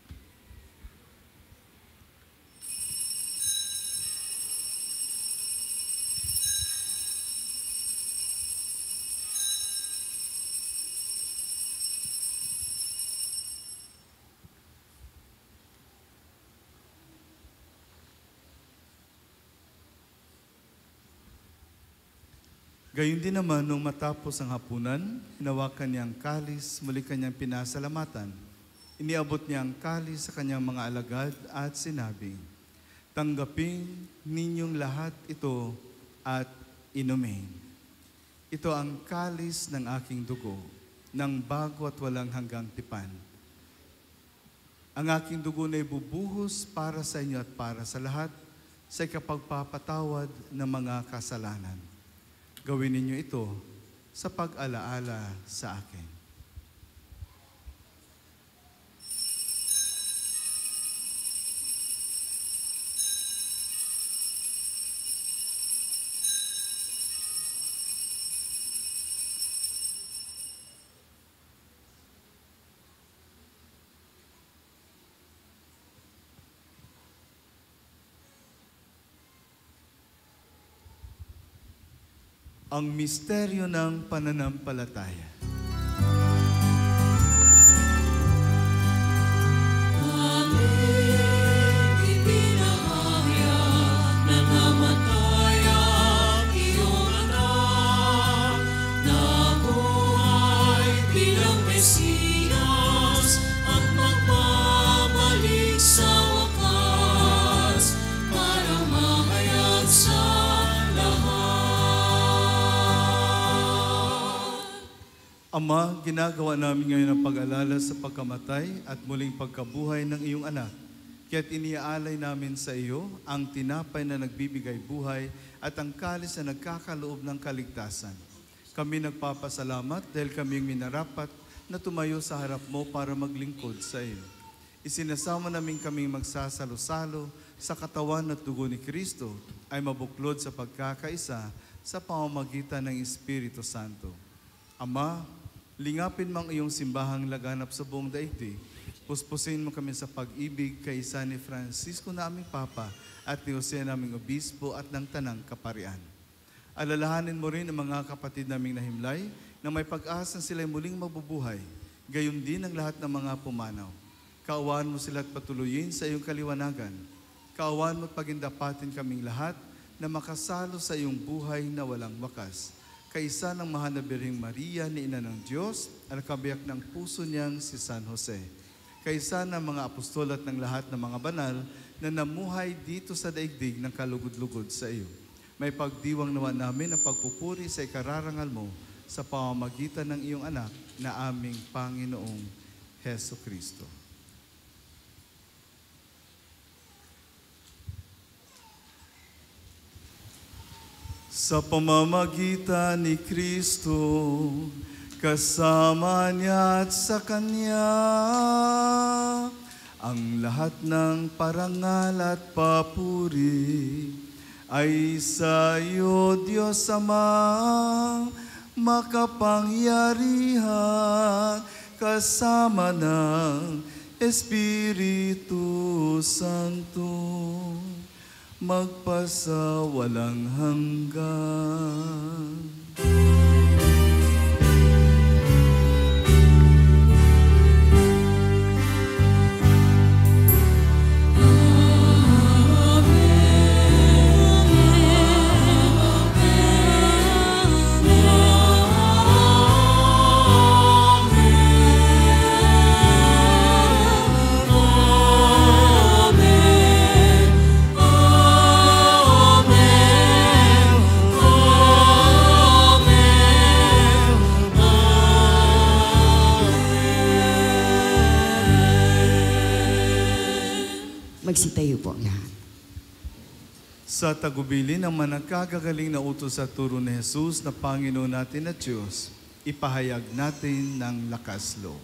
Gayun din naman, nung matapos ang hapunan, hinawakan niya ang kalis, muli kanyang pinasalamatan. Iniabot niya ang kalis sa kanyang mga alagad at sinabi, tanggapin ninyong lahat ito at inumin. Ito ang kalis ng aking dugo, ng bago at walang hanggang tipan. Ang aking dugo na ibubuhos para sa inyo at para sa lahat sa ikapagpapatawad ng mga kasalanan. Gawin ninyo ito sa pag-alaala sa akin. Ang misteryo ng pananampalataya. Aming ipinahayag na namatay ang iyong anak, nabuhay bilang Mesiyas at magbabalik sa wakas para mahayag sa lahat. Ama, ginagawa namin ngayon ang pag-alala sa pagkamatay at muling pagkabuhay ng iyong anak. Kaya't iniaalay namin sa iyo ang tinapay na nagbibigay buhay at ang kalis na nagkakaloob ng kaligtasan. Kami nagpapasalamat dahil kaming minarapat na tumayo sa harap mo para maglingkod sa iyo. Isinasama namin kaming magsasalo-salo sa katawan at dugo ni Kristo ay mabuklod sa pagkakaisa sa pamamagitan ng Espiritu Santo. Ama, lingapin mang iyong simbahang laganap sa buong daigdig. Puspusin mo kami sa pag-ibig kay isa ni Francisco na aming Papa at ni Jose naming Obispo at ng Tanang Kaparian. Alalahanin mo rin ang mga kapatid naming nahimlay na may pag-asang sila'y muling mabubuhay, gayon din ang lahat ng mga pumanaw. Kaawaan mo sila at patuloyin sa iyong kaliwanagan. Kaawaan mo at pagindapatin kaming lahat na makasalo sa iyong buhay na walang wakas. Kaisa ng mahal na Birheng Maria ni Ina ng Diyos at kabiyak ng puso niyang si San Jose. Kaisa ng mga apostol at ng lahat ng mga banal na namuhay dito sa daigdig ng kalugod-lugod sa iyo. May pagdiwang nawa namin ang pagpupuri sa ikararangal mo sa pamamagitan ng iyong anak na aming Panginoong Heso Kristo. Sa pamamagitan ni Kristo, kasama niya at sa Kanya, ang lahat ng parangal at papuri ay sa iyo, Diyos Ama, makapangyarihan, kasama ng Espiritu Santo, magpasa walang hanggan. Amen. Magsitayo po lahat. Sa tagubilin ng managkagagaling na utos at turo ni Jesus na Panginoon natin at Diyos, ipahayag natin ng lakas loob.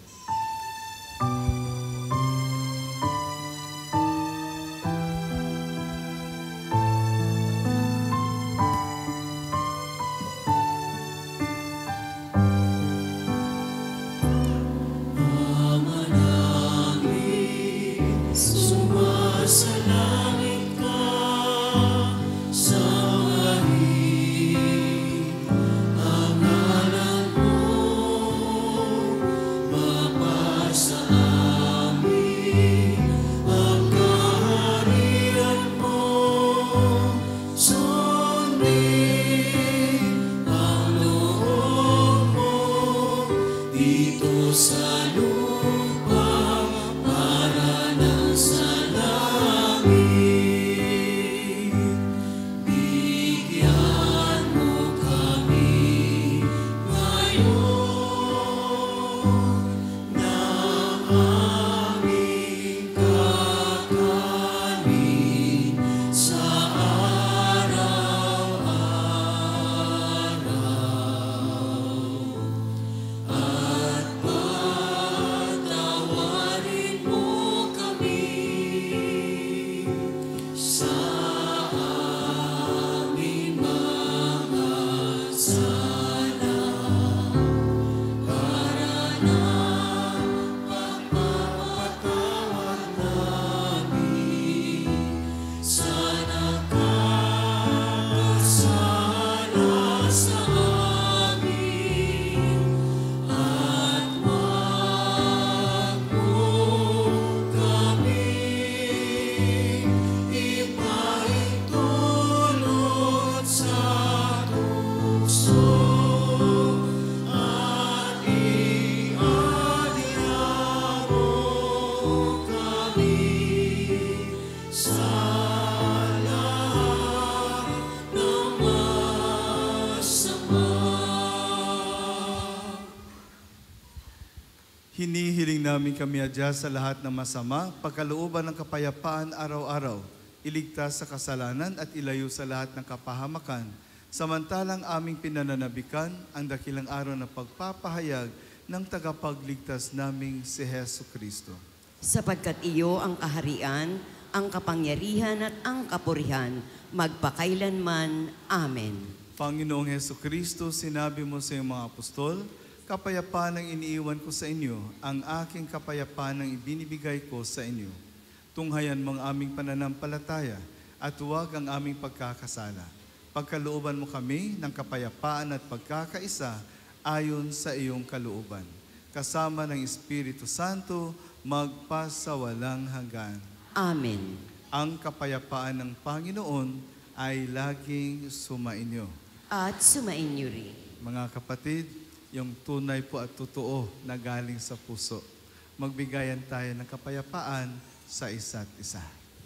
Hinihiling namin kami adya sa lahat ng masama, pagkalooban ng kapayapaan araw-araw, iligtas sa kasalanan at ilayo sa lahat ng kapahamakan, samantalang aming pinananabikan ang dakilang araw na pagpapahayag ng tagapagligtas naming si Hesu Kristo. Sapagkat iyo ang kaharian, ang kapangyarihan at ang kapurihan, magpakailanman. Amen. Panginoong Hesu Kristo, sinabi mo sa iyong mga apostol, kapayapaan ang iniiwan ko sa inyo, ang aking kapayapaan ang ibinibigay ko sa inyo. Tunghayan mo ang aming pananampalataya at huwag ang aming pagkakasala. Pagkalooban mo kami ng kapayapaan at pagkakaisa ayon sa iyong kalooban. Kasama ng Espiritu Santo, magpasawalang hanggan. Amen. Ang kapayapaan ng Panginoon ay laging sumainyo. At sumainyo rin. Mga kapatid, yung tunay po at totoo na galing sa puso. Magbigayan tayo ng kapayapaan sa isa't isa.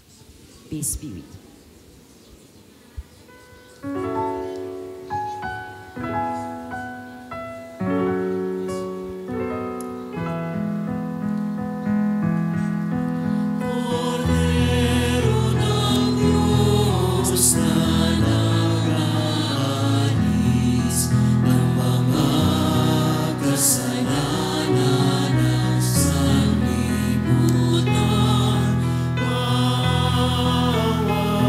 Peace be with you. Kasalanan ng sanlibutan,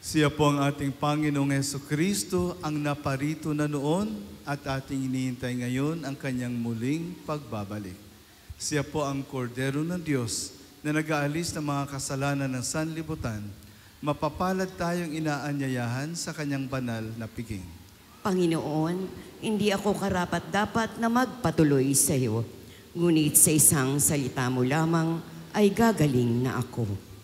Siya po ang ating Panginoong Hesukristo, ang naparito na noon at ating iniintay ngayon ang kanyang muling pagbabalik. Siya po ang kordero ng Diyos na nag-aalis ng mga kasalanan ng sanlibutan. Mapapalad tayong inaanyayahan sa kanyang banal na piging. Panginoon, hindi ako karapat-dapat na magpatuloy sa iyo, ngunit sa isang salita mo lamang ay gagaling na ako.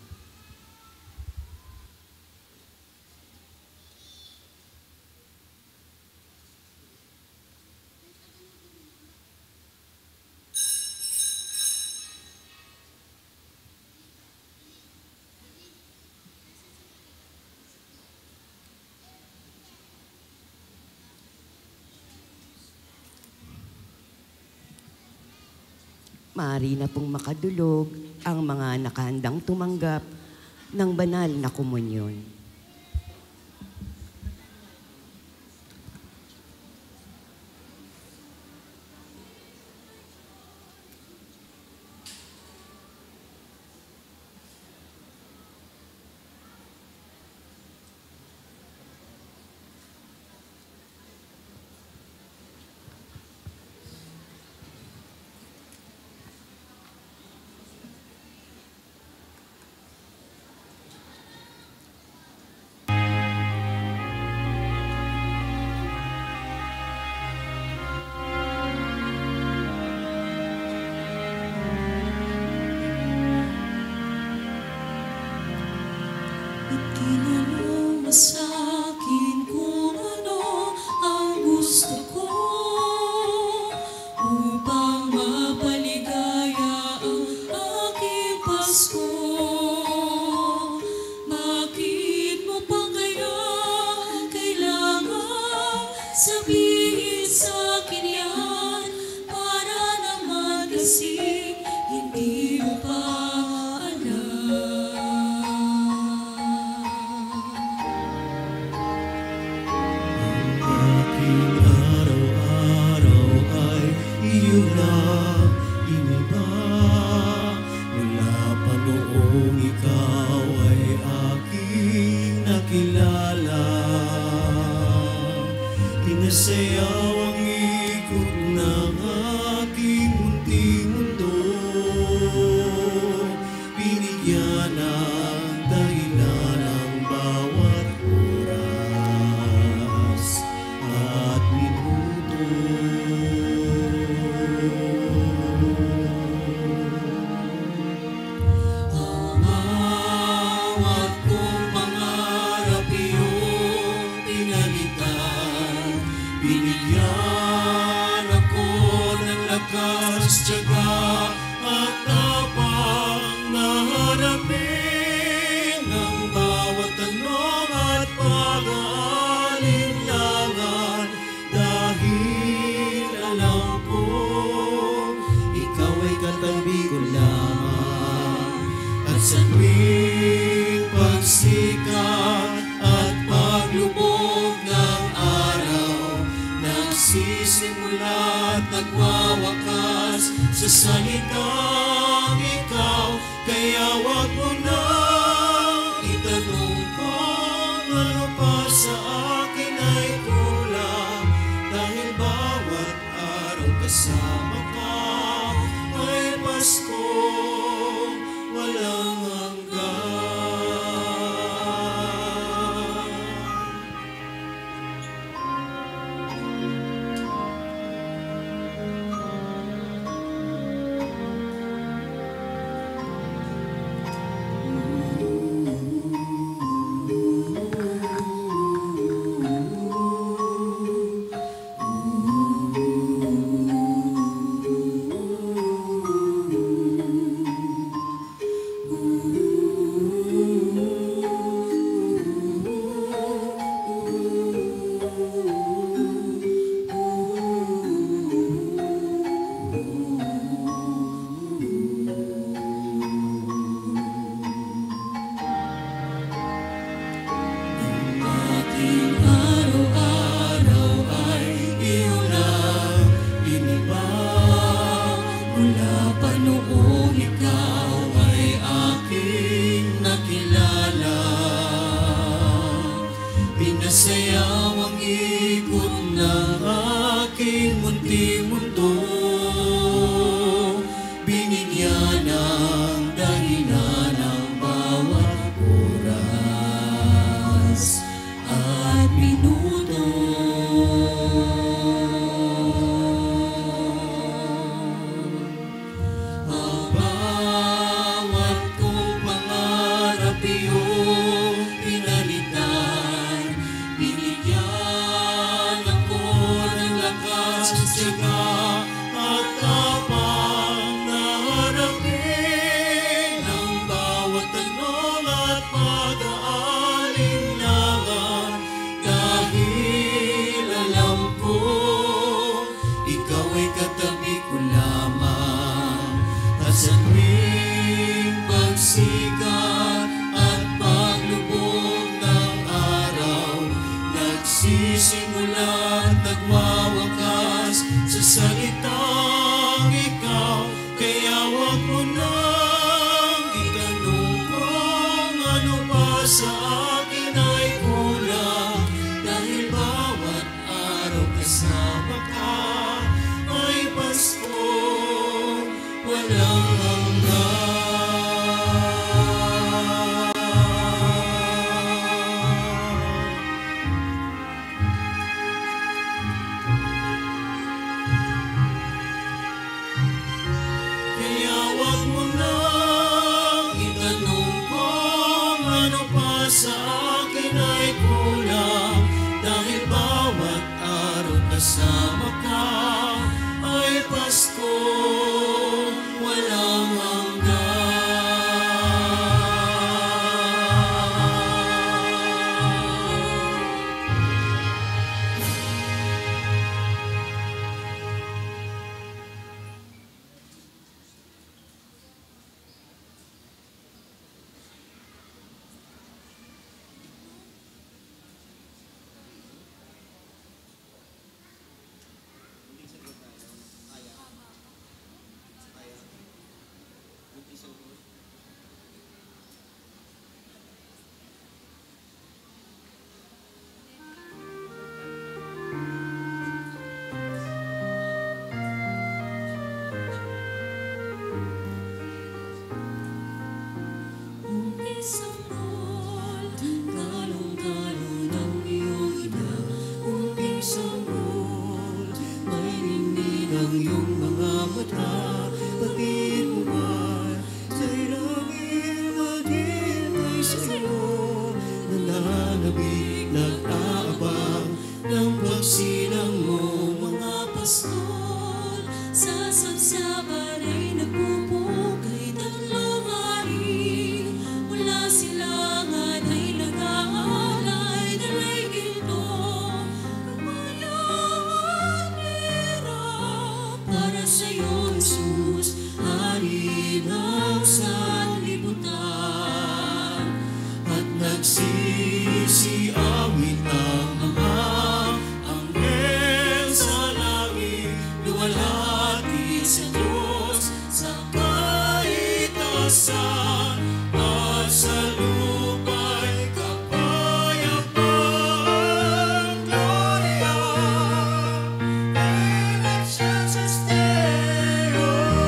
Maaari na pong makadulog ang mga nakahandang tumanggap ng banal na komunyon. Itinanong mo sa'kin kung ano ang gusto ko upang mapaligaya ang aking Pasko. Bakit mo pa kaya kailangan sabihin sa'kin yan? Para naman kasi hindi mo pa Sayaw ang ikot ng aking munting mundo, binigyan ng dahilan ang bawat oras at minuto. Ang bawat kong pangarap iyong pinalitan. Binigyan ako ng lakas, tiyaga at tapang na harapin ang bawat tanong at pag-aalinlangan. Dahil alam ko, ikaw ay katabi ko lamang. At sa tuwing pagsikat at paglubog ng araw, nagsisimula at nagwawakas sa salitang ikaw. Kaya wag mo na itanong kung ano pa sa akin ay kulang, dahil bawat araw kasama ka ay Pasko walang hanggan. ang dahilan ng bawat oras at minuto. Ang bawat kong pangarap iyong pinalitan, binigyan ako ng lakas at tiyaga at tapang na harapin ang bawat tanong at pag-aalinlangan, dahil alam ko ikaw ay katabi ko lamang, at sa tuwing pagsikat at paglubog ng araw, nagsisimula at nagwawakas sa salitang ikaw. Kaya wag mo nang itanong kung ano pa sa akin ay kulang, dahil bawat araw kasama ka ay Pasko walang hanggan. Kaya wag mo nang itanong kung ano pa sa akin ay kulang, dahil bawat araw kasama ka ay Pasko walang hanggan. Umpisang gol, galong-galong ng iyong ina. Umpisang gol, may ningning ang iyong mga mata. Batid mo ba, sa'y langit maghintay sa'yo, nananabik, nag-aabang ng pagsilang mo. Mga pastol, sa sabsaban ay nagpupukay, tatlong hari, mula silangan ay nag-aalay, dalay ginto, kamayang pera, para sa'yo, Jesus, hari ng sanlibutan. At nagsisiawit ang mga anghel sa langit, luwalhati sa Diyos sa kaitasan, at sa lupa'y kapayapaan. Gloria in excelsis Deo.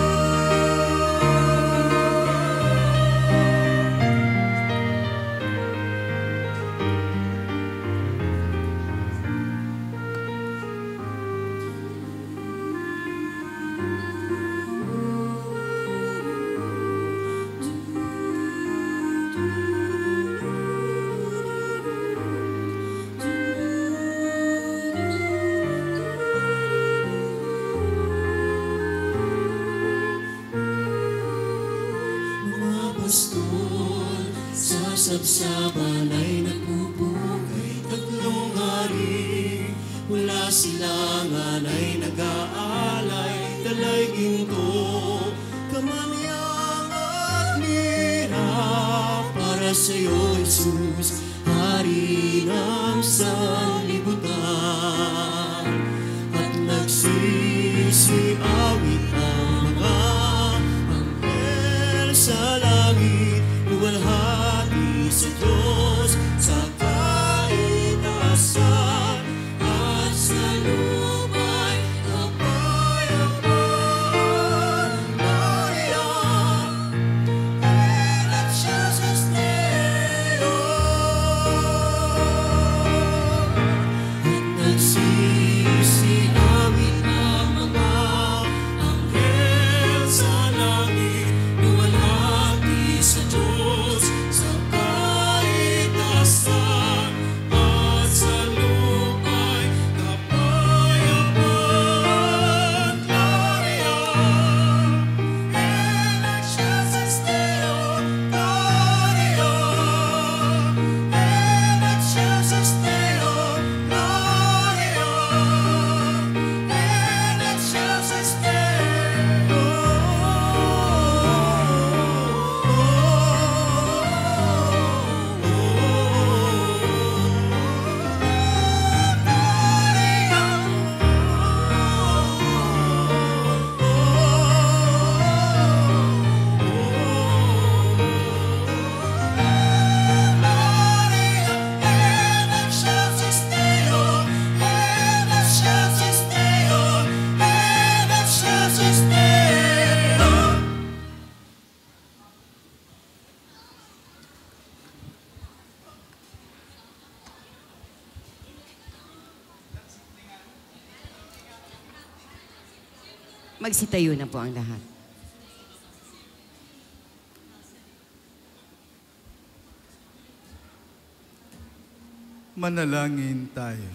Mga pastol, sa sabsaban ay nagpupukay, tatlong hari, mula silangan ay nag-aalay, dalay ginto, kamanyang at mira, para sa'yo, Jesus, hari ng sanlibutan. At nagsisiawit ang mga anghel sa langit, luwalhati sa Diyos sa kaitasan, at sa lupa'y kapayapaan. Gloria Magsitayo na po ang lahat. Manalangin tayo.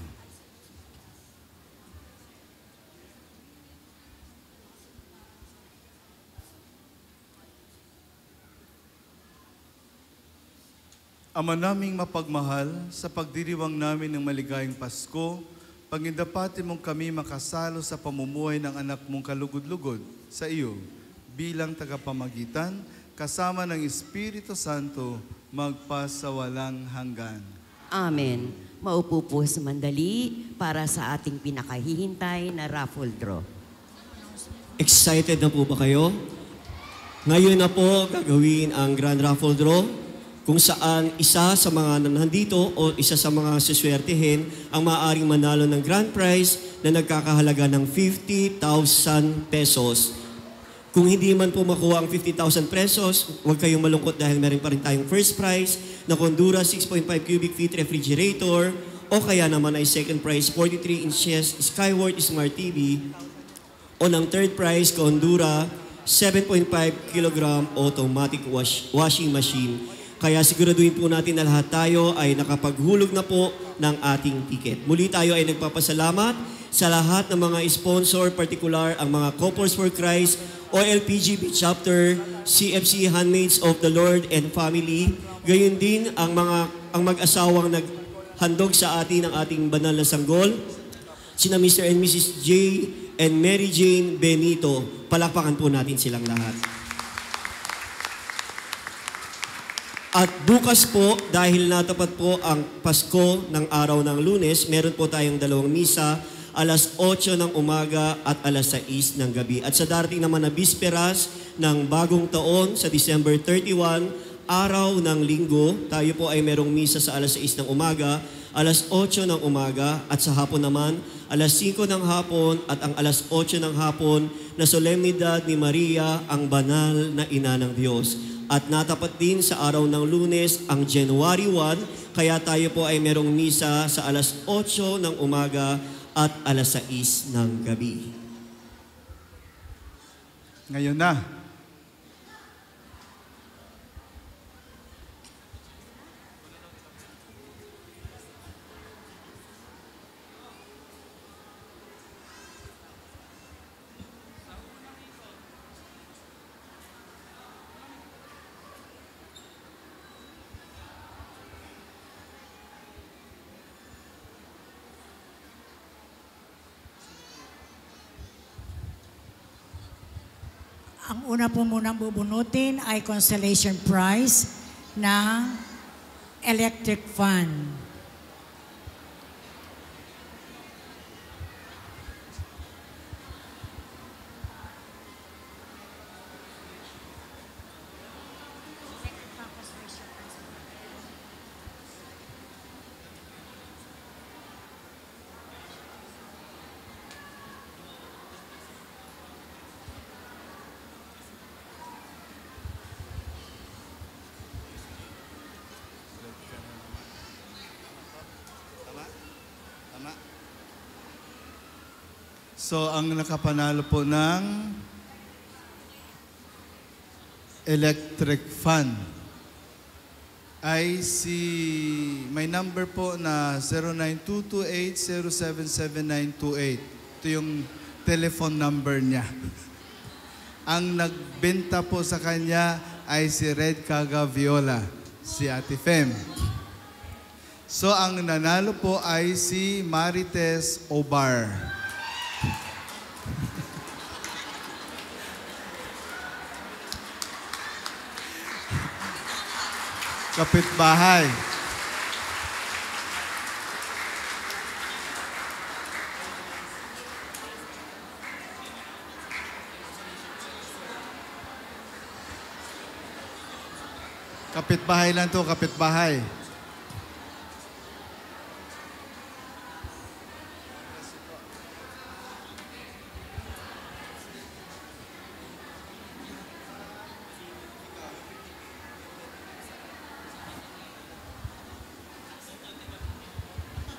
Ama naming mapagmahal, sa pagdiriwang namin ng maligayang Pasko, pagindapati mong kami makasalo sa pamumuhay ng anak mong kalugod-lugod sa iyo bilang tagapamagitan, kasama ng Espiritu Santo, magpasawalang hanggan. Amen. Maupo po sa mandali para sa ating pinakahihintay na raffle draw. Excited na po ba kayo? Ngayon na po gagawin ang Grand Raffle Draw kung saan isa sa mga nandito o isa sa mga suswertihin ang maaaring manalo ng grand prize na nagkakahalaga ng fifty thousand pesos. Kung hindi man po makuha ang fifty thousand pesos, huwag kayong malungkot dahil meron pa rin tayong first prize na Condura six point five cubic feet refrigerator o kaya naman ay second prize forty-three inches Skyward Smart T V o ng third prize Condura seven point five kilogram automatic wash, washing machine. Kaya siguraduhin po natin na lahat tayo ay nakapaghulog na po ng ating ticket. Muli tayo ay nagpapasalamat sa lahat ng mga sponsor, particular ang mga Couples for Christ, O L P G B Chapter, C F C Handmaids of the Lord and Family, gayon din ang mga ang mag-asawang naghandog sa atin ng ating banal na sanggol, sina Mister and Missus J and Mary Jane Benito. Palakpakan po natin silang lahat. At bukas po, dahil natapat po ang Pasko ng araw ng Lunes, meron po tayong dalawang misa, alas otso ng umaga at alas sais ng gabi. At sa darating naman na bisperas ng bagong taon sa December thirty-first, araw ng linggo, tayo po ay merong misa sa alas sais ng umaga, alas otso ng umaga, at sa hapon naman, alas singko ng hapon at ang alas otso ng hapon na solemnidad ni Maria, ang banal na ina ng Diyos. At natapat din sa araw ng Lunes, ang January first, kaya tayo po ay merong misa sa alas otso ng umaga at alas sais ng gabi. Ngayon na. Ang una po munang bubunutin ay consolation prize ng electric fan. So, ang nakapanalo po ng electric fan ay si, may number po na zero nine two two eight zero seven seven nine two eight. Ito yung telephone number niya. Ang nagbenta po sa kanya ay si Red Caga Viola, si Ate Fem. So, ang nanalo po ay si Marites Obar. Kapitbahay. Kapitbahay lang to, kapitbahay.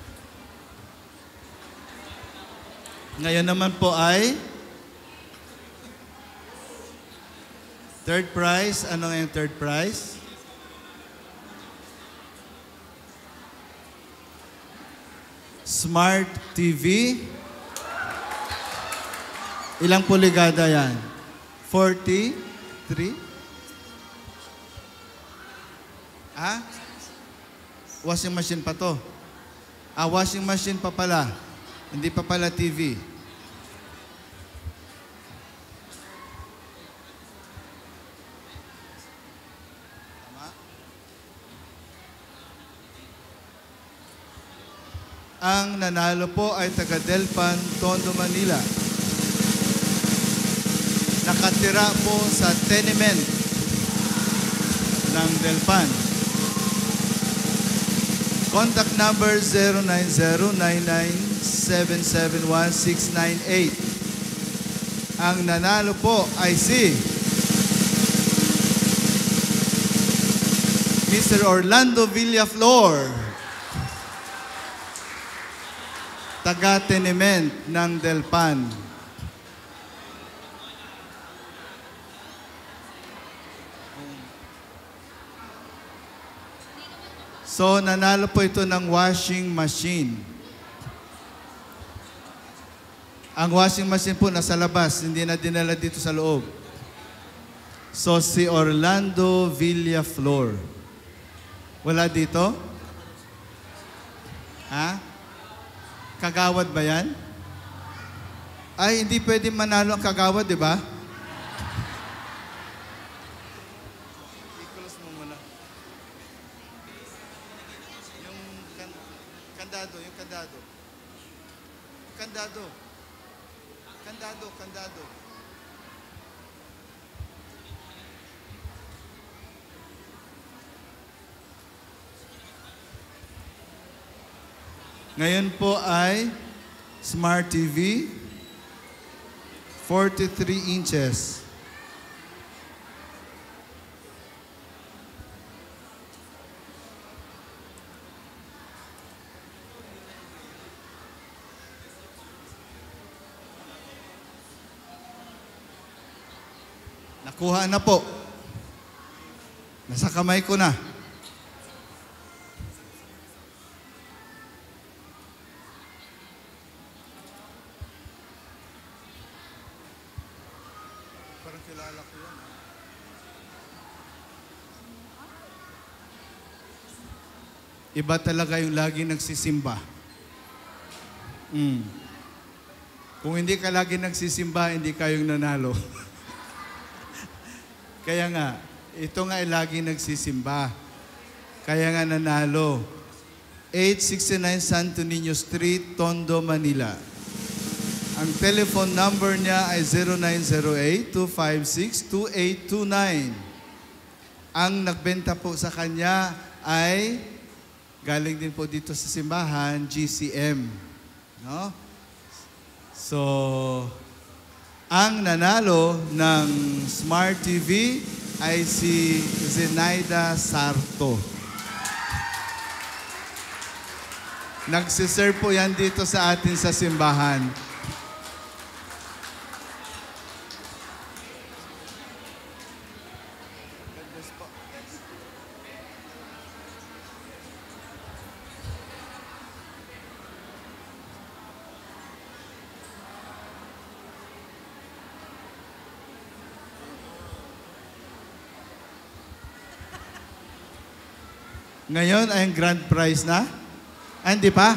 Ngayon naman po ay Third prize, ano nga yung third prize? Smart T V. Ilang puligada yan? forty-three? Ah? Washing machine pa to. Ah, washing machine pa pala. Hindi pa pala T V. Ang nanalo po ay taga Delpan, Tondo, Manila. Nakatira po sa tenement ng Delpan. Contact number zero nine zero nine nine seven seven one six nine eight. Ang nanalo po ay si Mister Orlando Villaflor, taga-tenement ng Delpan. So, nanalo po ito ng washing machine. Ang washing machine po nasa labas, hindi na dinala dito sa loob. So, si Orlando Villaflor. Wala dito? Ha? Kagawad ba yan? Ay, hindi pwede manalo ang kagawad, di ba? I-close mo muna. Yung kan kandado, yung kandado. Kandado. Kandado, kandado. Ngayon po ay Smart T V, forty-three inches. Nakuha na po. Nasa kamay ko na. Parang kilala ko yan. Iba talaga yung lagi nagsisimba. Mm. Kung hindi ka lagi nagsisimba, hindi kayong nanalo. Kaya nga, ito nga ay lagi nagsisimba. Kaya nga nanalo. eight sixty-nine Santo Niño Street, Tondo, Manila. Ang telephone number niya ay zero nine zero eight two five six two eight two nine. Ang nagbenta po sa kanya ay galing din po dito sa simbahan, G C M. No? So, ang nanalo ng Smart T V ay si Zenaida Sarto. Nagsiserve po yan dito sa atin sa simbahan. Ngayon ay ang grand prize na? Ah, hindi pa?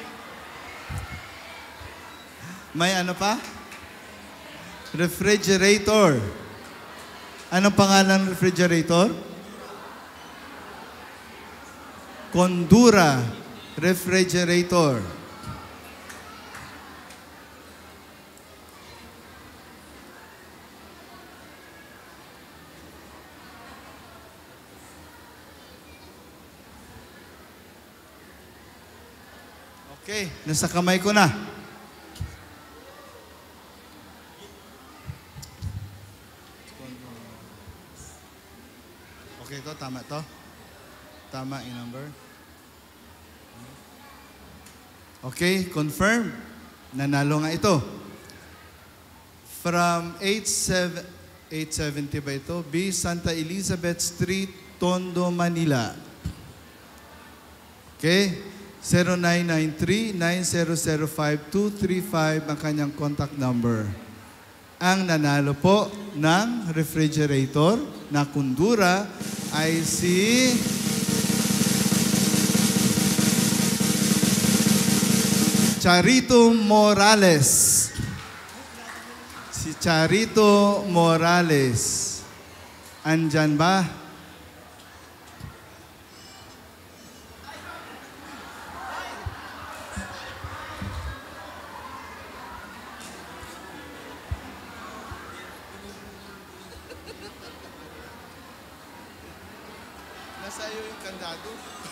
May ano pa? Refrigerator. Anong pangalan ng refrigerator? Condura Refrigerator. Okay, nasa kamay ko na. Okay to, tama to. Tama yung number. Okay, confirm. Nanalo nga ito. From eight seven eight seventy ba ito? B. Santa Elizabeth Street, Tondo, Manila. Okay? zero nine nine three, nine zero zero five, two three five ang kanyang contact number. Ang nanalo po ng refrigerator na kundura ay si Charito Morales. Si Charito Morales. Andyan ba? Nasa iyo yung kandado.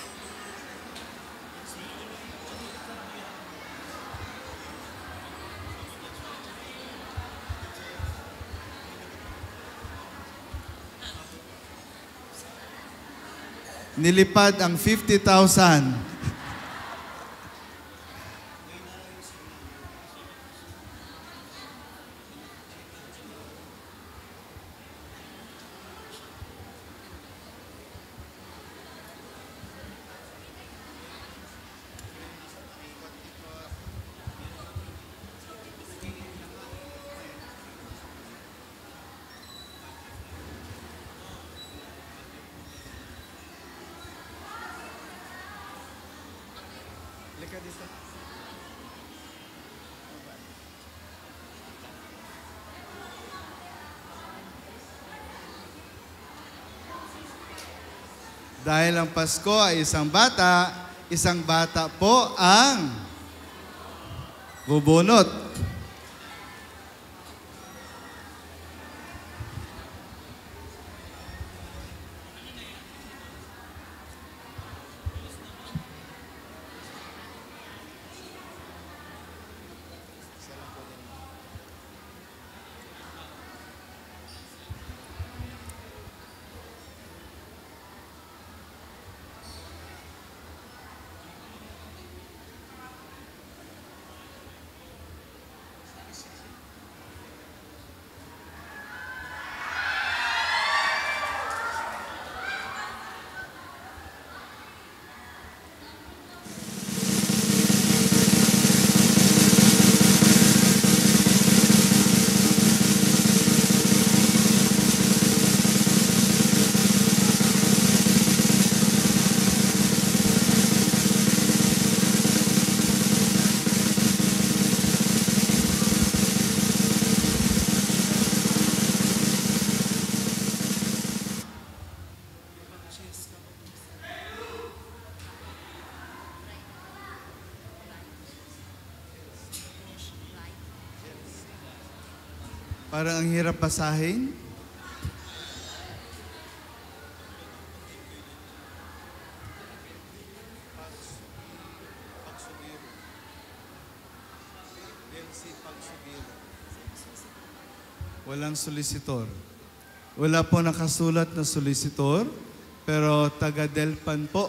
Nilipad ang fifty thousand. Dahil ang Pasko ay isang bata, isang bata po ang bubunot. Parang ang hirap basahin. Walang solicitor. Wala po nakasulat na solicitor, pero taga Delpan po.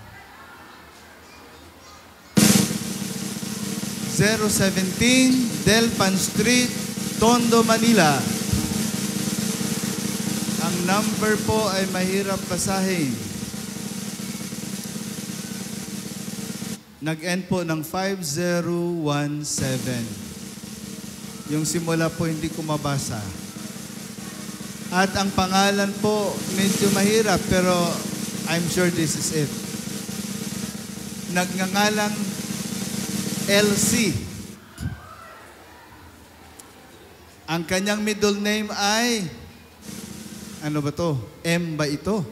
zero seventeen Delpan Street, Tondo, Manila. Ang number po ay mahirap basahin. Nag-end po ng five zero one seven. Yung simula po hindi ko mabasa. At ang pangalan po medyo mahirap pero I'm sure this is it. Nagngangalang L C. Ang kanyang middle name ay, ano ba to? M ba ito?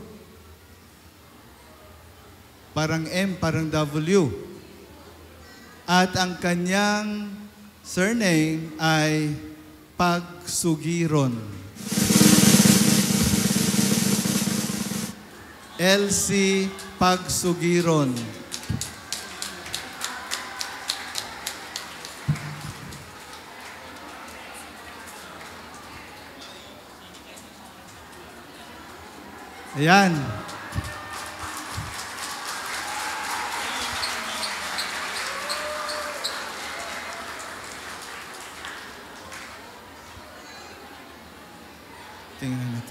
Parang M, parang W. At ang kanyang surname ay Pagsugiron. L C Pagsugiron. Ayan.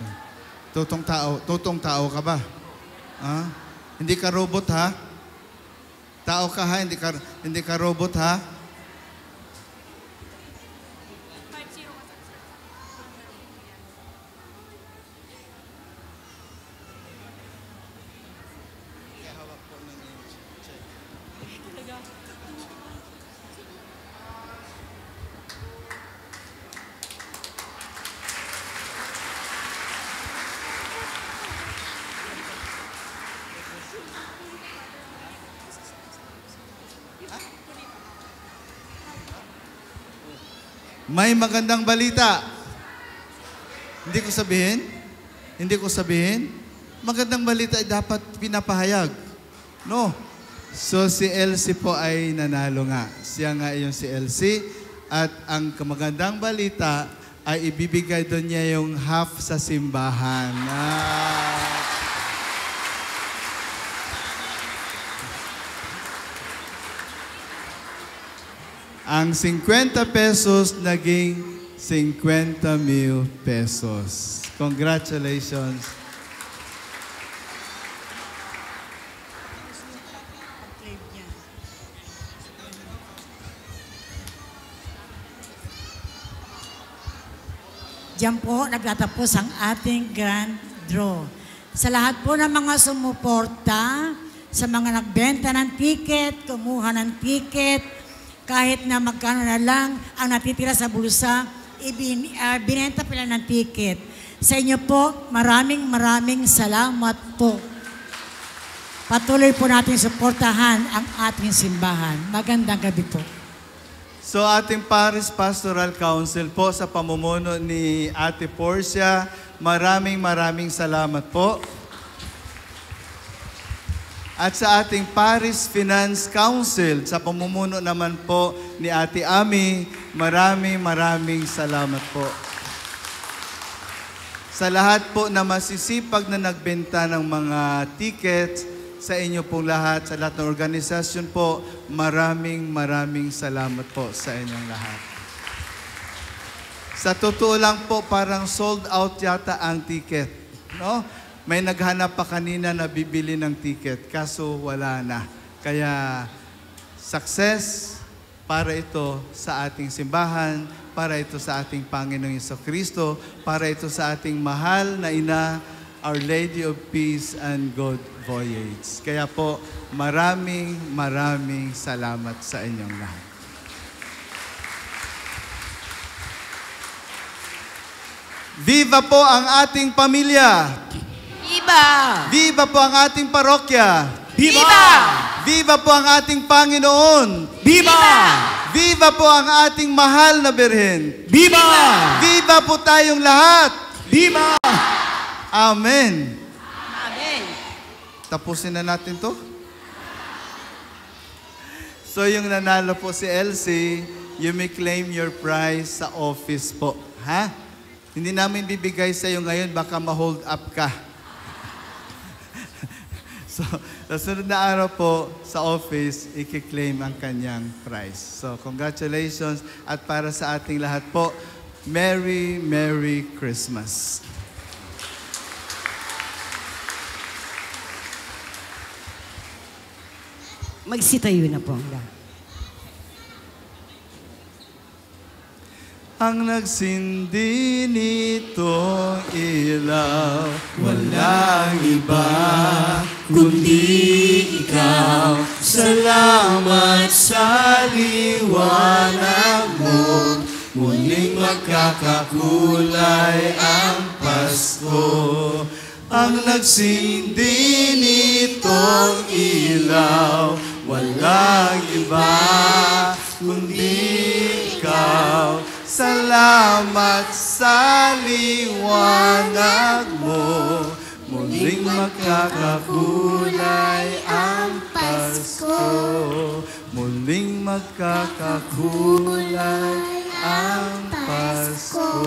Totong tao, totong tao ka ba? Ha? Hindi ka robot ha? Tao ka ha, hindi ka hindi ka robot ha? May magandang balita. Hindi ko sabihin? Hindi ko sabihin? Magandang balita ay dapat pinapahayag. No. So si Elsie po ay nanalo nga. Siya nga yung si Elsie. At ang magandang balita ay ibibigay doon niya yung half sa simbahan. Ah. Ang fifty pesos naging fifty mil pesos. Congratulations. Diyan po nagtatapos ang ating grand draw. Sa lahat po ng mga sumuporta, sa mga nagbenta ng ticket, kumuha ng ticket, kahit na magkano na lang ang natitira sa bulsa, ibin, uh, binenta pala ng ticket. Sa inyo po, maraming maraming salamat po. Patuloy po natin suportahan ang ating simbahan. Magandang gabi po. So ating Paris Pastoral Council po sa pamumuno ni Ate Porcia, maraming maraming salamat po. At sa ating Paris Finance Council, sa pamumuno naman po ni Ate Ami, maraming maraming salamat po. Sa lahat po na masisipag na nagbenta ng mga tickets, sa inyo pong lahat, sa lahat ng organisasyon po, maraming maraming salamat po sa inyong lahat. Sa totoo lang po, parang sold out yata ang ticket, no? May naghanap pa kanina na bibili ng ticket, kaso wala na. Kaya success para ito sa ating simbahan, para ito sa ating Panginoong Jesucristo, para ito sa ating mahal na ina, Our Lady of Peace and Good Voyage. Kaya po, maraming maraming salamat sa inyong lahat. Viva po ang ating pamilya! Viva! Viva po ang ating parokya! Viva! Viva po ang ating Panginoon! Viva! Viva po ang ating mahal na Birhen! Viva! Viva po tayong lahat! Viva! Amen! Amen! Tapusin na natin to. So yung nanalo po si Elsie, you may claim your prize sa office po. Ha? Hindi namin bibigay sa iyo ngayon, baka ma-hold up ka. So, sa sunod na araw po sa office, i-claim ang kanyang prize. So, congratulations. At para sa ating lahat po, Merry, Merry Christmas. Magsitayo na po ang lahat. Ang nagsindi nitong ilaw, walang iba kundi ikaw. Salamat sa liwanag mo, muling magkakakulay ang Pasko. Ang nagsindi nitong ilaw, walang iba kundi ikaw. Salamat sa liwanag mo, muling magkakakulay ang Pasko. Muling magkakakulay ang Pasko.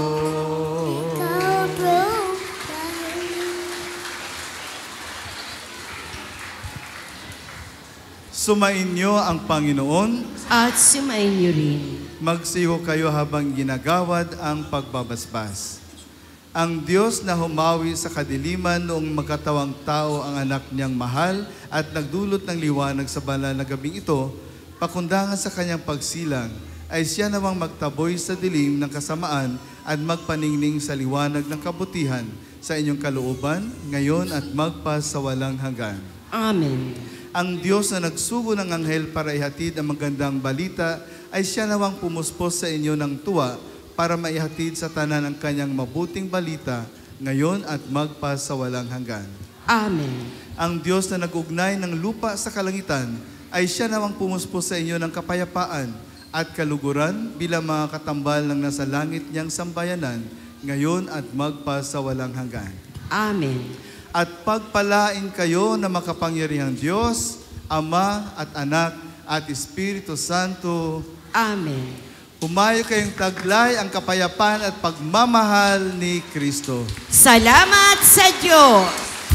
Sumainyo ang Panginoon At sumain niyo rin. Magsiho kayo habang ginagawad ang pagbabasbas. Ang Diyos na humawi sa kadiliman noong magkatawang tao ang anak niyang mahal at nagdulot ng liwanag sa banal na gabing ito, pakundangan sa kanyang pagsilang, ay siya namang magtaboy sa dilim ng kasamaan at magpaningning sa liwanag ng kabutihan sa inyong kalooban, ngayon at magpas sa walang hanggan. Amen. Ang Diyos na nagsugo ng anghel para ihatid ang magandang balita, ay siya nawang pumuspos sa inyo ng tuwa para maihatid sa tanan ang kanyang mabuting balita, ngayon at magpas sa walang hanggan. Amen. Ang Diyos na nag-ugnay ng lupa sa kalangitan, ay siya nawang pumuspos sa inyo ng kapayapaan at kaluguran bilang mga katambal ng nasa langit niyang sambayanan, ngayon at magpas sa walang hanggan. Amen. At pagpalain kayo na makapangyarihang Diyos, Ama at Anak at Espiritu Santo. Amen. Humayo kayong taglay ang kapayapaan at pagmamahal ni Kristo. Salamat sa Diyos!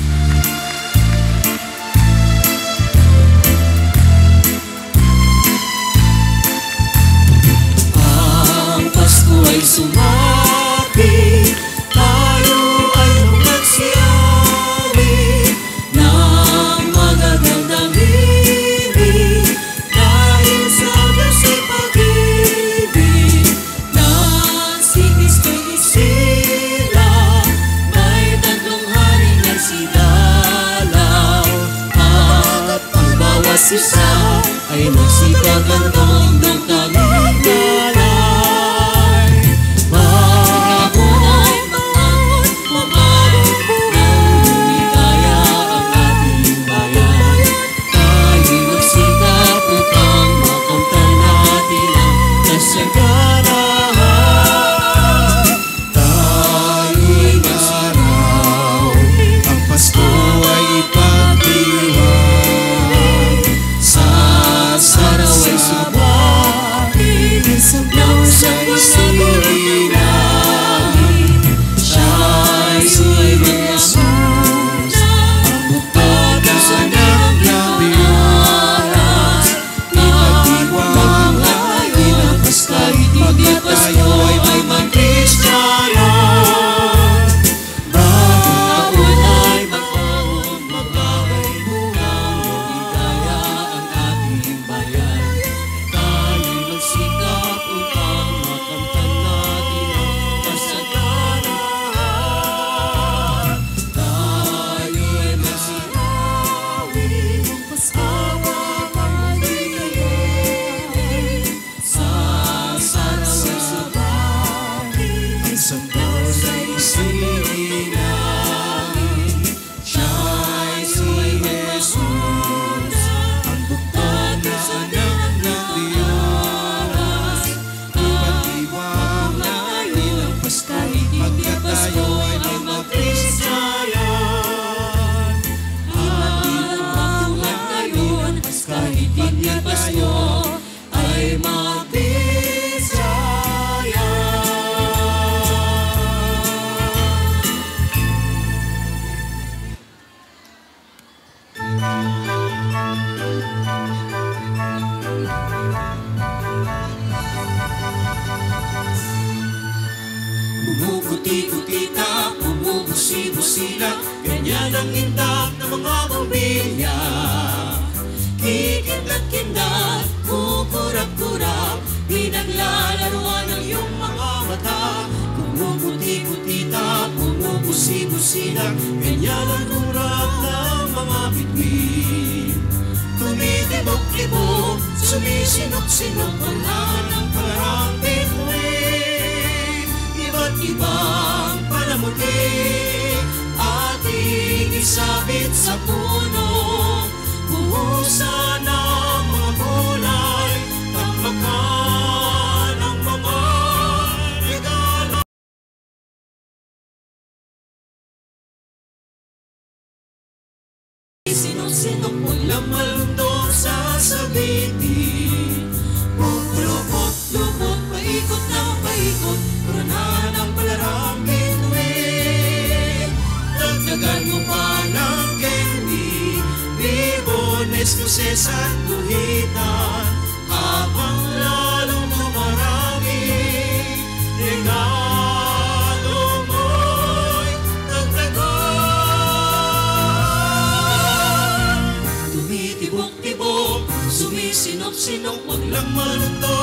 Ang Pasko ay sumapit, tayo ay magsiyawi ng magagandang ibig, dahil sa Diyos ay pag-ibig na si Kristo'y isilang, may tatlong haring nagsidalaw, at ang bawat isa ay magsikagandong ng tanging dalay. Maghapon ay maghapon, maghapon ng lumikaya ang ating bayan. Tayo'y magsikap upang makamtan natin ang kasaganahan. Tayo'y magsaraw, ang Pasko ay ipagdiwang. Sa saraw ay subatin, ng siya'y sinilangin. Siya'y sinilangin, ang bukod sa naglabiaras. Ipagdiwang ay inapas kahit hindi tayo ay may mag-Kristiyano. Bagong taon ay magbaon, magbabay bungang lumigaya ang ating bayan. Tayo'y magsikap upang makamtan natin ang kasaganahan. Tayo'y magsinawi ng Pasko at maligaya. Sa saraw ay subatin, isang Diyos ay isinilangin. Siya'y si Jesus, ang bukod sa naglabiaras. Ipagdiwang ay nilampas kahit hindi tayo ay may mag-Kristiyan. Ipagdiwang ngayon kahit hindi tayo ay mag-Kristiyan. Bumubuti-butita, bumubusi-busila, ganyan ang indak ng mga bombilya. Kikindlat-kindlat, kukurap-kurap, pinaglalaruan ng iyong mga mata. Bumubuti-butita, bumubusi-busila, ganyan ang kurap ng mga bituin. Tumitibok-tibok, sumisinok-sinok, wala ng parang bituin. Iba't ibang palamuti, ating isabit sa puno. Buhusan ng mga gulay, tambakan ng mga regalo. Sinok-sinok, walang malundong sasabitin. Lupot-lupot, paikot ng paikot, kuranahan ng palarang bituin. Dagdagan mo pa ng candy, bibones, kuses at guhitan, habang lalong dumarami regalo mo. Sinong wag lang malungkot